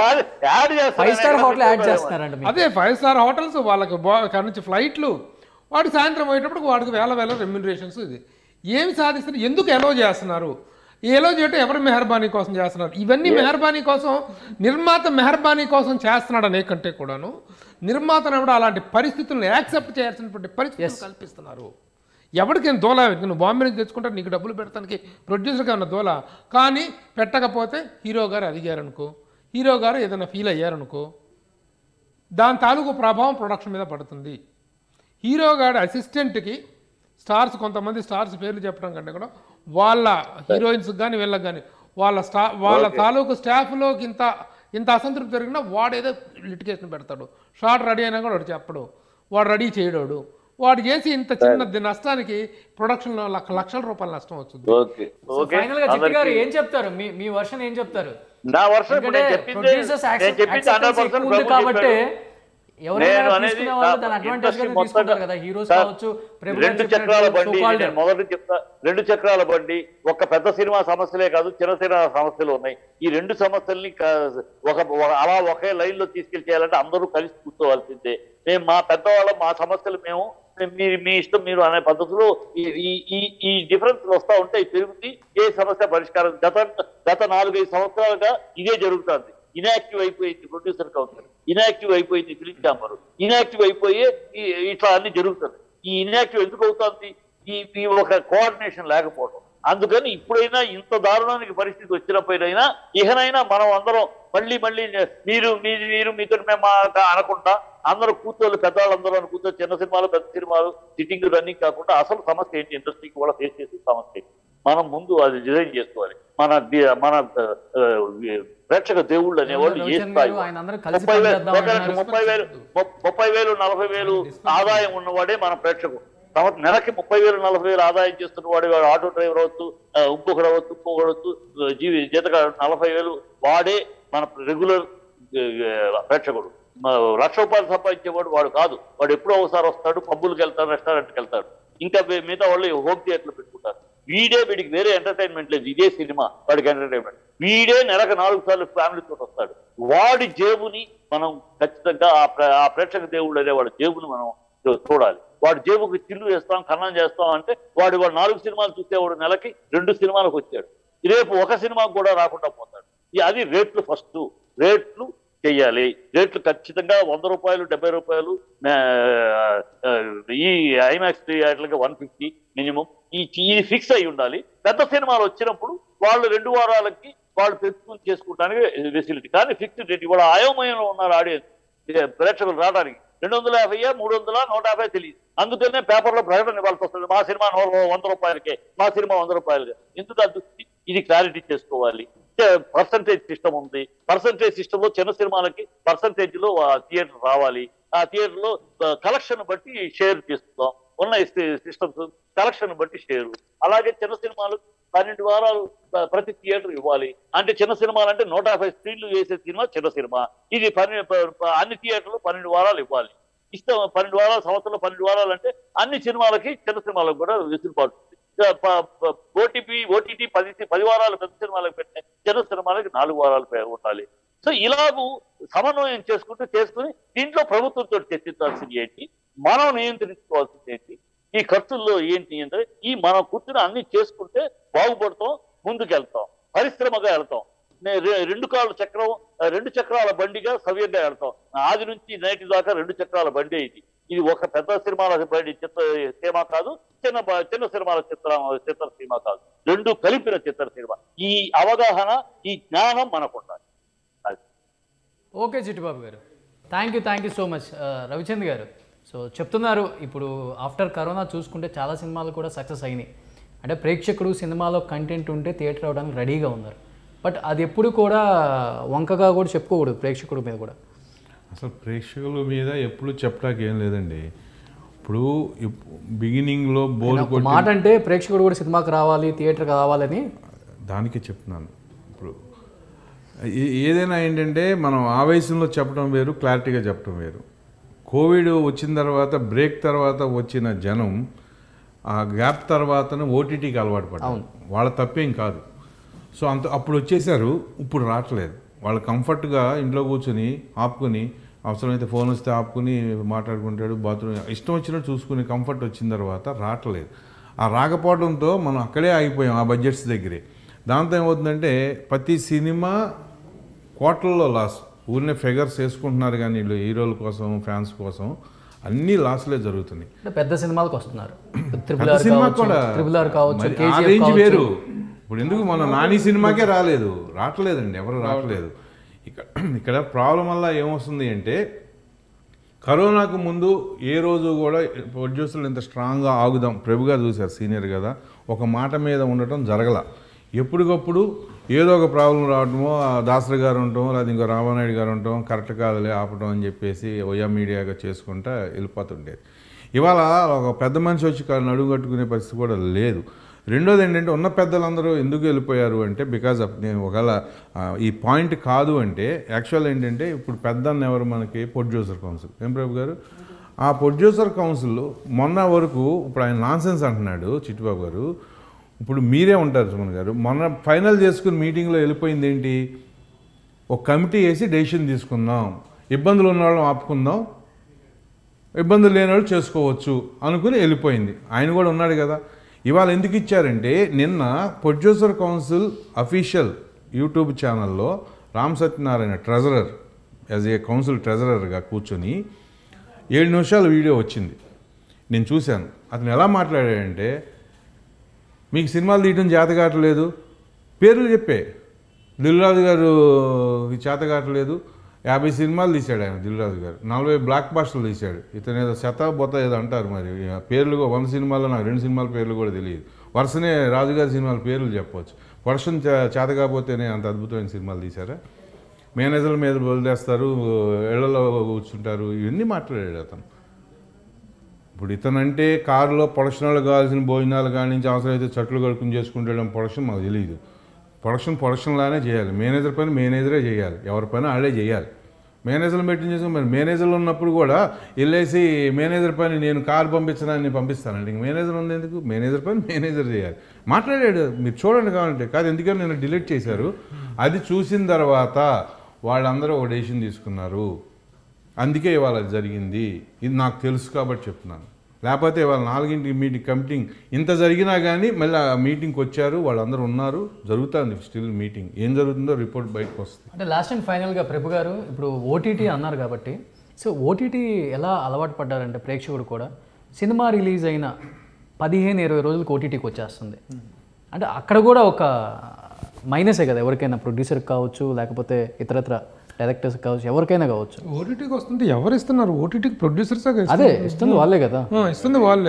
అదే ఫైవ్ స్టార్ హోటల్స్ వాళ్ళకి నుంచి ఫ్లైట్లు, వాడు సాయంత్రం పోయేటప్పుడు వాడికి వేల వేల రెమ్యునరేషన్స్. ఇది ఏమి సాధిస్తారు, ఎందుకు అలౌ చేస్తున్నారు, ఏలో చేయటం ఎవరి మెహర్బానీ కోసం చేస్తున్నారు? ఇవన్నీ మెహర్బానీ కోసం, నిర్మాత మెహర్బానీ కోసం చేస్తున్నాడు అనే కంటే కూడాను నిర్మాతను కూడా అలాంటి పరిస్థితులను యాక్సెప్ట్ చేయాల్సినటువంటి పరిస్థితులు కల్పిస్తున్నారు. ఎవరికైనా దోల, నువ్వు బాంబే నుంచి తెచ్చుకుంటే నీకు డబ్బులు పెడతానికి ప్రొడ్యూసర్గా ఉన్న దోల, కానీ పెట్టకపోతే హీరో గారు అడిగారనుకో, హీరో గారు ఏదైనా ఫీల్ అయ్యారనుకో, దాని తాలూకు ప్రభావం ప్రొడక్షన్ మీద పడుతుంది. హీరో గారి అసిస్టెంట్కి స్టార్స్, కొంతమంది స్టార్స్ పేర్లు చెప్పడం కంటే కూడా వాళ్ళ హీరోయిన్స్కి కానీ వీళ్ళకి కానీ వాళ్ళ స్టా వాళ్ళ తాలూకు స్టాఫ్లోకి ఇంత ఇంత అసంతృప్తి జరిగినా వాడు ఏదో లిటికేషన్ పెడతాడు. షార్ట్ రెడీ అయినా కూడా వాడు చెప్పడు, వాడు రెడీ చేయడాడు, వాడు చేసి ఇంత చిన్న నష్టానికి ప్రొడక్షన్లో లక్ష లక్షల రూపాయల నష్టం వస్తుంది. ఫైనల్ గా చిట్టి గారు ఏం చెప్తారు? మీ మీ వర్షన్ ఏం చెప్తారు? నా వర్షన్ కాబట్టి రెండు చక్రాల బండి మొదటి చెప్తా. రెండు చక్రాల బండి ఒక పెద్ద సినిమా సమస్యలే కాదు, చిన్న సినిమా సమస్యలు ఉన్నాయి. ఈ రెండు సమస్యల్ని ఒక అలా ఒకే లైన్ లో తీసుకెళ్లి చేయాలంటే అందరూ కలిసి కూర్చోవాల్సిందే. మేము మా పెద్దవాళ్ళం, మా సమస్యలు మేము మీరు మీ ఇష్టం మీరు అనే పద్ధతిలో ఈ ఈ డిఫరెన్స్ వస్తూ ఉంటే పెరుగుతుంది. ఏ సమస్య పరిష్కారం గత గత నాలుగైదు సంవత్సరాలుగా ఇదే జరుగుతుంది. ఇన్యాక్టివ్ అయిపోయింది ప్రొడ్యూసర్ కౌన్సిల్, ఇన్యాక్టివ్ అయిపోయింది ఫిలిం ఛాంబర్, ఇన్యాక్టివ్ అయిపోయి ఇట్లా అన్ని జరుగుతుంది. ఈ ఇన్యాక్టివ్ ఎందుకు అవుతుంది? ఈ ఒక కోఆర్డినేషన్ లేకపోవడం. అందుకని ఇప్పుడైనా ఇంత దారుణానికి పరిస్థితి వచ్చినప్పుడైనా ఇకనైనా మనం అందరం మళ్ళీ మళ్ళీ మీరు మీరు మీరు మీతో మేము అనకుండా అందరూ కూర్చోళ్ళు, పెద్దవాళ్ళందరూ అని కూర్చో, చిన్న సినిమాలు పెద్ద సినిమాలు సిట్టింగ్ రన్నింగ్ కాకుండా అసలు సమస్య ఏంటి, ఇండస్ట్రీకి కూడా ఫేస్ చేసే సమస్య మనం ముందు అది డిజైన్ చేసుకోవాలి. మన మన ప్రేక్షక దేవుళ్ళు అనేవాళ్ళు ఏ స్థాయి ముప్పై వేలు ముప్పై వేలు ముప్పై వేలు నలభై వేలు ఆదాయం ఉన్నవాడే మన ప్రేక్షకుడు. తర్వాత నెలకి ముప్పై వేలు నలభై వేలు ఆదాయం చేస్తున్న వాడు వాడు ఆటో డ్రైవర్ అవచ్చు, ఇంకొకరు అవ్వచ్చు, ఇంకొకరు అవచ్చు, జీవి జీతగా నలభై వేలు వాడే మన రెగ్యులర్ ప్రేక్షకుడు. లక్ష రూపాయలు సంపాదించేవాడు వాడు కాదు. వాడు ఎప్పుడో ఒకసారి వస్తాడు, పబ్బులకు వెళ్తాడు, రెస్టారెంట్కి వెళ్తాడు, ఇంకా మిగతా వాళ్ళు హోమ్ థియేటర్లు పెట్టుకుంటారు. వీడే వీడికి వేరే ఎంటర్టైన్మెంట్ లేదు, ఇదే సినిమా వాడికి ఎంటర్టైన్మెంట్. వీడే నెలకు నాలుగు సార్లు ఫ్యామిలీతో వస్తాడు. వాడి జేబుని మనం ఖచ్చితంగా ఆ ప్రేక్షక దేవుళ్ళు అనే వాడి జేబుని మనం చూడాలి. వాడి జేబుకి చిల్లు వేస్తాం, కన్నం చేస్తాం అంటే వాడు వాడు నాలుగు సినిమాలు చూసేవాడు నెలకి రెండు సినిమాలకు వచ్చాడు. రేపు ఒక సినిమాకు కూడా రాకుండా పోతాడు. అది రేట్లు ఫస్ట్ రేట్లు చెయ్యాలి. రేట్లు ఖచ్చితంగా వంద రూపాయలు డెబ్బై రూపాయలు ఈ ఐమాక్స్ థియేటర్లకి వన్ ఫిఫ్టీ మినిమం ఈ ఇది ఫిక్స్ అయి ఉండాలి. పెద్ద సినిమాలు వచ్చినప్పుడు వాళ్ళు రెండు వారాలకి వాళ్ళు పెంచుకుని చేసుకోవడానికి ఫెసిలిటీ, కానీ ఫిక్స్డ్ రేట్. ఇవాళ అయోమయంలో ఉన్నారు ఆడియన్స్, ప్రేక్షకులు రావడానికి రెండు వందల యాభై మూడు వందల నూట యాభై తెలియదు. అందుకనే పేపర్లో ప్రకటన ఇవ్వాల్సి వస్తుంది, మా సినిమా వంద రూపాయలకే, మా సినిమా వంద రూపాయలకే. ఎందుకు అది ఇది క్లారిటీ చేసుకోవాలి. పర్సంటేజ్ సిస్టమ్ ఉంది. పర్సంటేజ్ సిస్టమ్ లో చిన్న సినిమాలకి పర్సంటేజ్ లో థియేటర్ రావాలి. ఆ థియేటర్ లో కలెక్షన్ బట్టి షేర్ చేస్తున్నాం. ఉన్న సిస్టమ్స్ కలెక్షన్ బట్టి షేరు. అలాగే చిన్న సినిమాలు పన్నెండు వారాలు ప్రతి థియేటర్ ఇవ్వాలి. అంటే చిన్న సినిమాలు అంటే నూట యాభై స్క్రీన్లు వేసే సినిమా చిన్న సినిమా. ఇది పన్నెండు అన్ని థియేటర్లు పన్నెండు వారాలు ఇవ్వాలి. ఇష్టం పన్నెండు వారాలు సంవత్సరంలో పన్నెండు వారాలు అంటే అన్ని సినిమాలకి చిన్న సినిమాలకు కూడా వెసులుబాటు. ఓటీపీ ఓటీటీ పది పది వారాలు పెద్ద సినిమాలకు పెట్టే చిన్న సినిమాలకి నాలుగు వారాలు ఉండాలి. సో ఇలాగూ సమన్వయం చేసుకుంటూ చేసుకుని దీంట్లో ప్రభుత్వంతో చర్చించాల్సింది ఏంటి, మనం నియంత్రించుకోవాల్సింది ఏంటి, ఈ ఖర్చుల్లో ఏంటి అంటే ఈ మనం కూర్చుని అన్ని చేసుకుంటే బాగుపడతాం, ముందుకెళ్తాం, పరిశ్రమగా వెళ్తాం. రెండు కాళ్ళ చక్రం రెండు చక్రాల బండిగా సవ్యంగా వెళ్తాం. ఆది నుంచి నైట్ దాకా రెండు చక్రాల బండి ఇది. ఇది ఒక పెద్ద సినిమాల బండి చిత్ర సినిమా కాదు, చిన్న చిన్న సినిమాల చిత్ర చిత్ర సినిమా కాదు, రెండు కలిపిన చిత్ర సినిమా. ఈ అవగాహన ఈ జ్ఞానం మనకు ఉండాలి. ఓకే చిట్టిబాబు గారు, thank you thank you so much. Ravichand గారు, సో చెప్తున్నారు ఇప్పుడు ఆఫ్టర్ కరోనా చూసుకుంటే చాలా సినిమాలు కూడా సక్సెస్ అయినాయి. అంటే ప్రేక్షకుడు సినిమాలో కంటెంట్ ఉంటే థియేటర్ అవడానికి రెడీగా ఉన్నారు. బట్ అది ఎప్పుడు కూడా వంకగా కూడా చెప్పుకోకూడదు ప్రేక్షకుడి మీద కూడా. అసలు ప్రేక్షకుల మీద ఎప్పుడు చెప్పడానికి ఏం లేదండి. ఇప్పుడు బిగినింగ్లో బోర్ మాట అంటే ప్రేక్షకుడు కూడా సినిమాకి రావాలి, థియేటర్కి రావాలని దానికే చెప్తున్నాను. ఇప్పుడు ఏదైనా ఏంటంటే మనం ఆవేశంలో చెప్పడం వేరు, క్లారిటీగా చెప్పడం వేరు. కోవిడ్ వచ్చిన తర్వాత బ్రేక్ తర్వాత వచ్చిన జనం ఆ గ్యాప్ తర్వాతనే ఓటీటీకి అలవాటు పడ్డారు. వాళ్ళ తప్పేం కాదు. సో అంత అప్పుడు వచ్చేసారు, ఇప్పుడు రావట్లేదు. వాళ్ళు కంఫర్ట్గా ఇంట్లో కూర్చొని ఆపుకొని, అవసరమైతే ఫోన్ వస్తే ఆపుకుని మాట్లాడుకుంటాడు, బాత్రూమ్ ఇష్టం వచ్చినట్టు చూసుకుని కంఫర్ట్ వచ్చిన తర్వాత రావట్లేదు. ఆ రాకపోవడంతో మనం అక్కడే ఆగిపోయాం, ఆ బడ్జెట్స్ దగ్గరే. దాంతో ఏమవుతుందంటే ప్రతి సినిమా కోట్లలో లాస్. ఊరినే ఫిగర్స్ వేసుకుంటున్నారు కానీ వీళ్ళు హీరోల కోసం ఫ్యాన్స్ కోసం అన్ని లాస్లే జరుగుతున్నాయి. పెద్ద సినిమాలకు వస్తున్నారు, సినిమా కూడా కావచ్చు, రేంజ్ వేరు. ఇప్పుడు ఎందుకు మన నాని సినిమాకే రాలేదు, రావట్లేదండి, ఎవరు రావట్లేదు. ఇక్కడ ఇక్కడ ప్రాబ్లం వల్ల ఏమొస్తుంది అంటే కరోనాకు ముందు ఏ రోజు కూడా ప్రొడ్యూసర్లు ఇంత స్ట్రాంగ్గా ఆగుదాం, ప్రభు గారు చూశారు సీనియర్ కదా, ఒక మాట మీద ఉండటం జరగల. ఎప్పటికప్పుడు ఏదో ఒక ప్రాబ్లం రావటమో, దాసరి గారు ఉండటం లేదా ఇంకో రామానాయుడు గారు ఉండటం, కరెక్ట్ కాదులే ఆపటం అని చెప్పేసి ఒయా మీడియాగా చేసుకుంటా వెళ్ళిపోతుండేది. ఇవాళ ఒక పెద్ద మనిషి వచ్చి నడుగు కట్టుకునే పరిస్థితి కూడా లేదు. రెండోది ఏంటంటే ఉన్న పెద్దలందరూ ఎందుకు వెళ్ళిపోయారు అంటే బికాజ్ ఆఫ్ నేను ఒకవేళ ఈ పాయింట్ కాదు అంటే యాక్చువల్ ఏంటంటే ఇప్పుడు పెద్దన్న ఎవరు మనకి ప్రొడ్యూసర్ కౌన్సిల్. ఏం ప్రభు గారు, ఆ ప్రొడ్యూసర్ కౌన్సిల్ మొన్న వరకు ఇప్పుడు ఆయన నాన్సెన్స్ అంటున్నాడు చిట్టిబాబు గారు. ఇప్పుడు మీరే ఉంటారు సుమన్ గారు, మొన్న ఫైనల్ చేసుకుని మీటింగ్లో వెళ్ళిపోయింది ఏంటి, ఒక కమిటీ వేసి డెసిషన్ తీసుకుందాం, ఇబ్బందులు ఉన్న వాళ్ళని ఆపుకుందాం, ఇబ్బందులు లేని వాళ్ళు చేసుకోవచ్చు అనుకుని వెళ్ళిపోయింది. ఆయన కూడా ఉన్నాడు కదా. ఇవాళ ఎందుకు ఇచ్చారంటే నిన్న ప్రొడ్యూసర్ కౌన్సిల్ అఫీషియల్ యూట్యూబ్ ఛానల్లో Ram Satyanarayana treasurer as a council ట్రెజరర్గా కూర్చొని ఏడు నిమిషాల వీడియో వచ్చింది, నేను చూశాను. అతను ఎలా మాట్లాడాడంటే మీకు సినిమాలు తీయడం చేతగాటలేదు, పేర్లు చెప్పే దిల్రాజు గారు చేతగాటలేదు, యాభై సినిమాలు తీశాడు ఆయన దిల్రాజు గారు, నలభై బ్లాక్ బాస్టర్లు తీశాడు. ఇతను ఏదో శతాబొత్త ఏదో అంటారు మరి పేర్లు, వంద సినిమాల్లో నాకు రెండు సినిమాల పేర్లు కూడా తెలియదు. వరుసనే రాజుగారి సినిమాల పేర్లు చెప్పవచ్చు. ప్రొడక్షన్ చేత కాకపోతేనే అంత అద్భుతమైన సినిమాలు తీశారా, మేనేజర్ల మీద వదిలేస్తారు, ఇళ్లలో కూర్చుంటారు, ఇవన్నీ మాట్లాడాడు అతను. ఇప్పుడు ఇతనంటే కారులో ప్రొడక్షన్ వాళ్ళు కావాల్సిన భోజనాలు కానీ నుంచి అవసరమైతే చట్లు కడుక్కుని చేసుకుంటాడని ప్రొడక్షన్ మాకు తెలియదు. ప్రొడక్షన్ ప్రొడక్షన్లానే చేయాలి, మేనేజర్ పని మేనేజరే చేయాలి, ఎవరి పని వాళ్ళే చేయాలి. మేనేజర్లు పెట్టిన చేసాం మరి మేనేజర్లు ఉన్నప్పుడు కూడా వెళ్ళేసి మేనేజర్ పని నేను కారు పంపించడానికి పంపిస్తానండి, ఇంక మేనేజర్ ఉంది ఎందుకు, మేనేజర్ పని మేనేజర్ చేయాలి. మాట్లాడాడు, మీరు చూడండి కావాలంటే. కాదు ఎందుకని నేను డిలీట్ చేశారు, అది చూసిన తర్వాత వాళ్ళందరూ ఒక డెసిషన్ తీసుకున్నారు, అందుకే ఇవాళ అది జరిగింది, ఇది నాకు తెలుసు కాబట్టి చెప్తున్నాను. లేకపోతే ఇవాళ నాలుగింటి మీటింగ్ కమిటింగ్ ఇంత జరిగినా కానీ మళ్ళీ ఆ మీటింగ్కి వచ్చారు, వాళ్ళందరూ ఉన్నారు, జరుగుతుంది స్టిల్ మీటింగ్. ఏం జరుగుతుందో రిపోర్ట్ బయటకు వస్తుంది. అంటే లాస్ట్ అండ్ ఫైనల్గా ప్రభు గారు ఇప్పుడు ఓటీటీ అన్నారు కాబట్టి, సో ఓటీటీ ఎలా అలవాటు పడ్డారంటే ప్రేక్షకుడు కూడా సినిమా రిలీజ్ అయిన పదిహేను ఇరవై రోజులకు ఓటీటీకి వచ్చేస్తుంది. అంటే అక్కడ కూడా ఒక మైనసే కదా ఎవరికైనా, ప్రొడ్యూసర్కి కావచ్చు లేకపోతే ఇతరత్ర డైరెక్టర్స్ కావచ్చు, ఎవరికైనా కావచ్చు. ఓటీటీకి వస్తుంది, ఎవరు ఇస్తున్నారు? ఓటీటీకి ప్రొడ్యూసర్స్ అదే ఇస్తుంది, వాళ్ళే కదా ఇస్తుంది, వాళ్ళే.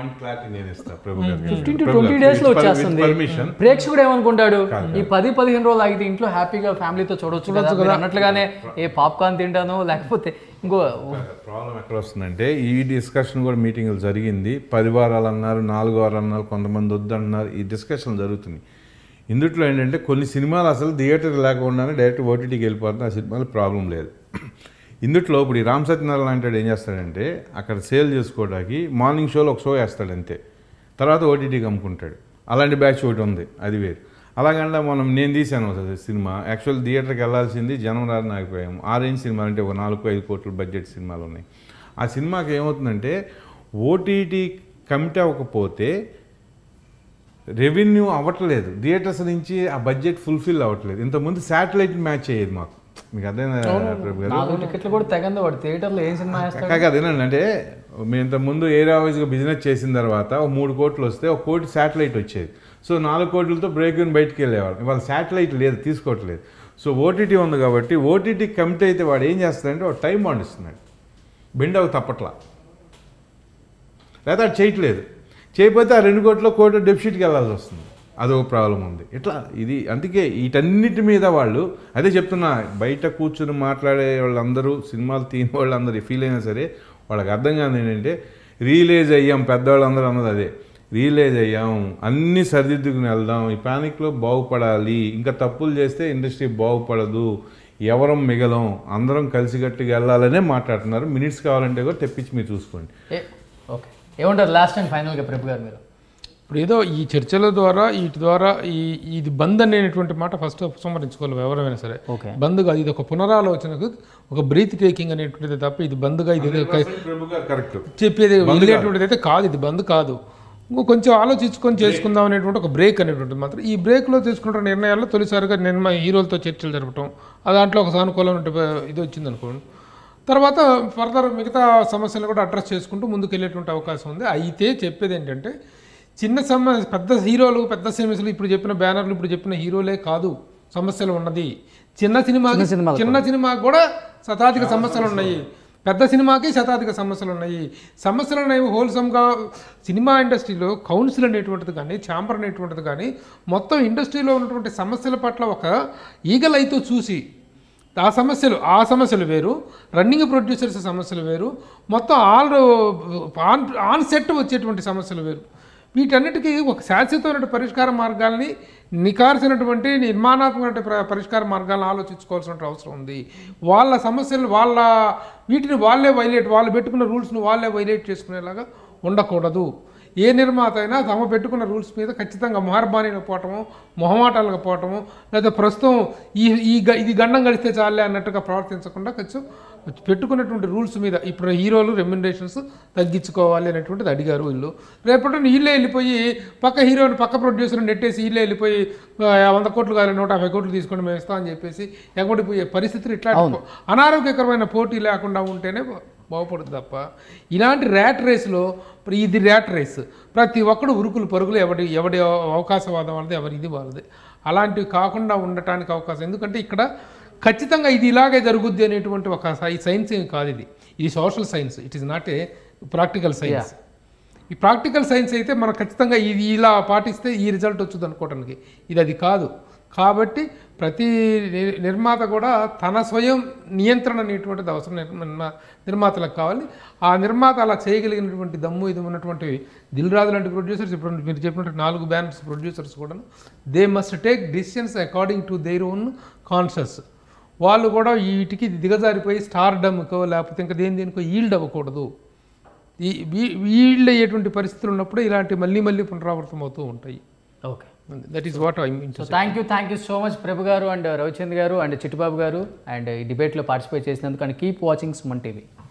ఫిఫ్టీన్ టు ట్వంటీ డేస్ లో వచ్చేస్తుంది. ప్రేక్షకుడు ఏమనుకుంటాడు, ఈ పది పదిహేను రోజులు ఆగితే ఇంట్లో హ్యాపీగా ఫ్యామిలీతో చూడొచ్చు కదా అన్నట్లుగానే ఏ పాప్కార్న్ తింటాను లేకపోతే ఇంకో ప్రాబ్లం ఎక్కడ వస్తుందంటే ఈ డిస్కషన్ కూడా మీటింగ్లు జరిగింది. పది వారాలు అన్నారు, నాలుగు వారాలు అన్నారు, కొంతమంది వద్దన్నారు, ఈ డిస్కషన్ జరుగుతుంది. ఇందుట్లో ఏంటంటే కొన్ని సినిమాలు అసలు థియేటర్ లేకుండానే డైరెక్ట్ ఓటీటీకి వెళ్ళిపోతుంది, ఆ సినిమాలు ప్రాబ్లం లేదు. ఇందుట్లో ఇప్పుడు ఈ రామ్ సత్యనారాయణ అంటాడు ఏం చేస్తాడంటే అక్కడ సేల్ చేసుకోవడానికి మార్నింగ్ షోలో ఒక షో వేస్తాడు అంతే, తర్వాత ఓటీటీకి అమ్ముకుంటాడు. అలాంటి బ్యాచ్ ఒకటి ఉంది, అది వేరు. అలాగంటే మనం నేను తీశాను సినిమా, యాక్చువల్ థియేటర్కి వెళ్ళాల్సింది జనం రాని ఆగిపోయాము. ఆ రేంజ్ సినిమాలు అంటే ఒక నాలుగు ఐదు కోట్ల బడ్జెట్ సినిమాలు ఉన్నాయి. ఆ సినిమాకి ఏమవుతుందంటే ఓటీటీ కమిట్ అవ్వకపోతే రెవెన్యూ అవ్వట్లేదు, థియేటర్స్ నుంచి ఆ బడ్జెట్ ఫుల్ఫిల్ అవ్వట్లేదు. ఇంతకుముందు శాటిలైట్ మ్యాచ్ అయ్యేది మాకు, మీకు అదేనా టికెట్లు కూడా తెగంది వాడు థియేటర్లో ఏం సినిమా కాక అదేనండి. అంటే మేము ఇంతకుముందు ఏరియా వైజ్గా బిజినెస్ చేసిన తర్వాత ఒక మూడు కోట్లు వస్తే ఒక కోటి శాటిలైట్ వచ్చేది. సో నాలుగు కోట్లతో బ్రేక్ ఇన్ బయటికి వెళ్ళేవాళ్ళు. ఇవాళ శాటిలైట్ లేదు, తీసుకోవట్లేదు. సో ఓటీటీ ఉంది కాబట్టి ఓటీటీ కమిట్ అయితే వాడు ఏం చేస్తాడంటే వాడు టైం బాండ్ ఇస్తున్నాడు, బెండ్ అవి తప్పట్లా, లేదా అది చేయట్లేదు. చేయకపోతే ఆ రెండు కోట్ల కోటి డెఫిసిట్కి వెళ్ళాల్సి వస్తుంది, అదొక ప్రాబ్లం ఉంది. ఇట్లా ఇది అందుకే వీటన్నిటి మీద వాళ్ళు అదే చెప్తున్నా, బయట కూర్చుని మాట్లాడే వాళ్ళందరూ సినిమాలు తీని వాళ్ళందరూ ఫీల్ అయినా సరే వాళ్ళకి అర్థం కాదు ఏంటంటే రియలైజ్ అయ్యాం, పెద్దవాళ్ళందరూ అన్నది అదే, రియలైజ్ అయ్యాం, అన్నీ సరిదిద్దుకుని వెళ్దాం, ఈ ప్యానిక్లో బాగుపడాలి, ఇంకా తప్పులు చేస్తే ఇండస్ట్రీ బాగుపడదు, ఎవరం మిగలం, అందరం కలిసికట్టుగా వెళ్ళాలనే మాట్లాడుతున్నారు. మినిట్స్ కావాలంటే కూడా తెప్పించి మీరు చూసుకోండి. ఓకే, ఏమంటారు లాస్ట్ అండ్ ఫైనల్గా ప్రభు గారు మీరు? ఇప్పుడు ఏదో ఈ చర్చల ద్వారా వీటి ద్వారా ఈ ఇది బంద్ అనేటువంటి మాట ఫస్ట్ ఉపసంహరించుకోవాలి ఎవరైనా సరే. బంద్ కాదు, ఇది ఒక పునరాలోచనకు ఒక బ్రీత్ టేకింగ్ అనేటువంటిది తప్ప ఇది బంద్గా ఇది చెప్పేది వెళ్ళేటువంటిది అయితే కాదు. ఇది బంద్ కాదు. ఇంకో కొంచెం ఆలోచించుకొని చేసుకుందాం అనేటువంటి ఒక బ్రేక్ అనేటువంటి మాత్రం ఈ బ్రేక్లో తీసుకున్న నిర్ణయాల్లో తొలిసారిగా నిర్మ హీరోలతో చర్చలు జరపడం ఆ దాంట్లో ఒక సానుకూలం ఇది వచ్చింది అనుకోండి. తర్వాత ఫర్దర్ మిగతా సమస్యలు కూడా అడ్రస్ చేసుకుంటూ ముందుకు వెళ్ళేటువంటి అవకాశం ఉంది. అయితే చెప్పేది ఏంటంటే చిన్న సమ పెద్ద హీరోలు పెద్ద సినిమాలు ఇప్పుడు చెప్పిన బ్యానర్లు ఇప్పుడు చెప్పిన హీరోలే కాదు సమస్యలు ఉన్నది. చిన్న సినిమా చిన్న సినిమాకి కూడా శతాధిక సమస్యలు ఉన్నాయి, పెద్ద సినిమాకి శతాధిక సమస్యలు ఉన్నాయి. సమస్యలు అనేవి హోల్సమ్గా సినిమా ఇండస్ట్రీలో కౌన్సిల్ అనేటువంటిది కానీ ఛాంబర్ అనేటువంటిది కానీ మొత్తం ఇండస్ట్రీలో ఉన్నటువంటి సమస్యల పట్ల ఒక ఈగల్ అయితే చూసి ఆ సమస్యలు ఆ సమస్యలు వేరు, రన్నింగ్ ప్రొడ్యూసర్స్ సమస్యలు వేరు, మొత్తం ఆల్ ఆన్ ఆన్ సెట్ వచ్చేటువంటి సమస్యలు వేరు. వీటన్నిటికీ ఒక శాశ్వతమైన పరిష్కార మార్గాల్ని నికార్సినటువంటి నిర్మాణాత్మక పరిష్కార మార్గాలను ఆలోచించుకోవాల్సిన అవసరం ఉంది. వాళ్ళ సమస్యలు వాళ్ళ వీటిని వాళ్ళే వైలేట్ వాళ్ళు పెట్టుకున్న రూల్స్ని వాళ్ళే వైలేట్ చేసుకునేలాగా ఉండకూడదు. ఏ నిర్మాత అయినా తమ పెట్టుకున్న రూల్స్ మీద ఖచ్చితంగా మార్బానీలో పోవటము, మొహమాటాలుగా పోవటము, లేదా ప్రస్తుతం ఈ ఈ ఇది గండం గడిస్తే చాలే అన్నట్టుగా ప్రవర్తించకుండా కొంచెం పెట్టుకున్నటువంటి రూల్స్ మీద ఇప్పుడు హీరోలు రెమ్యునరేషన్స్ తగ్గించుకోవాలి అనేటువంటిది అడిగారు వీళ్ళు. రేపటి వీళ్ళే వెళ్ళిపోయి పక్క హీరోని పక్క ప్రొడ్యూసర్ని నెట్టేసి వీళ్ళే వెళ్ళిపోయి వంద కోట్లు కాదు నూట యాభై కోట్లు తీసుకొని మేము ఇస్తామని చెప్పేసి ఎగబడిపోయే పరిస్థితులు ఇట్లా అనారోగ్యకరమైన పోటీ లేకుండా ఉంటేనే బాగుపడుతుంది తప్ప ఇలాంటి ర్యాట్ రేస్లో ఇది ర్యాట్ రేస్ ప్రతి ఒక్కడు ఉరుకులు పరుగులు ఎవడి ఎవడి అవకాశవాదం వాళ్ళది ఎవరి ఇది వాళ్ళది అలాంటివి కాకుండా ఉండటానికి అవకాశం. ఎందుకంటే ఇక్కడ ఖచ్చితంగా ఇది ఇలాగే జరుగుద్ది అనేటువంటి ఒక సైన్స్ ఏం కాదు, ఇది ఇది social science, it is not a practical science. ఈ ప్రాక్టికల్ సైన్స్ అయితే మనం ఖచ్చితంగా ఇది ఇలా పాటిస్తే ఈ రిజల్ట్ వచ్చింది అనుకోవడానికి, ఇది అది కాదు. కాబట్టి ప్రతి నిర్మాత కూడా తన స్వయం నియంత్రణ అనేటువంటిది అవసరం నిర్మా నిర్మాతలకు కావాలి. ఆ నిర్మాత అలా చేయగలిగినటువంటి దమ్ము ఇది ఉన్నటువంటి దిల్ రాజు లాంటి ప్రొడ్యూసర్స్ ఇప్పుడు మీరు చెప్పినట్టు నాలుగు బ్యానర్స్ ప్రొడ్యూసర్స్ కూడా they must take decisions according to their own conscious. వాళ్ళు కూడా వీటికి దిగజారిపోయి స్టార్ డమ్కో లేకపోతే ఇంకా దేని దేనికో ఈల్డ్ అవ్వకూడదు. ఈ ఈల్డ్ అయ్యేటువంటి పరిస్థితులు ఉన్నప్పుడు ఇలాంటి మళ్ళీ మళ్ళీ పునరావృతం అవుతూ ఉంటాయి. Okay, that is what I mean. So thank you thank you so much Prabhu గారు అండ్ రవిచంద్ గారు అండ్ చిట్టుబాబు గారు అండ్ ఈ డిబేట్లో పార్టిసిపేట్ చేసినందుకు. And keep watching Suman TV.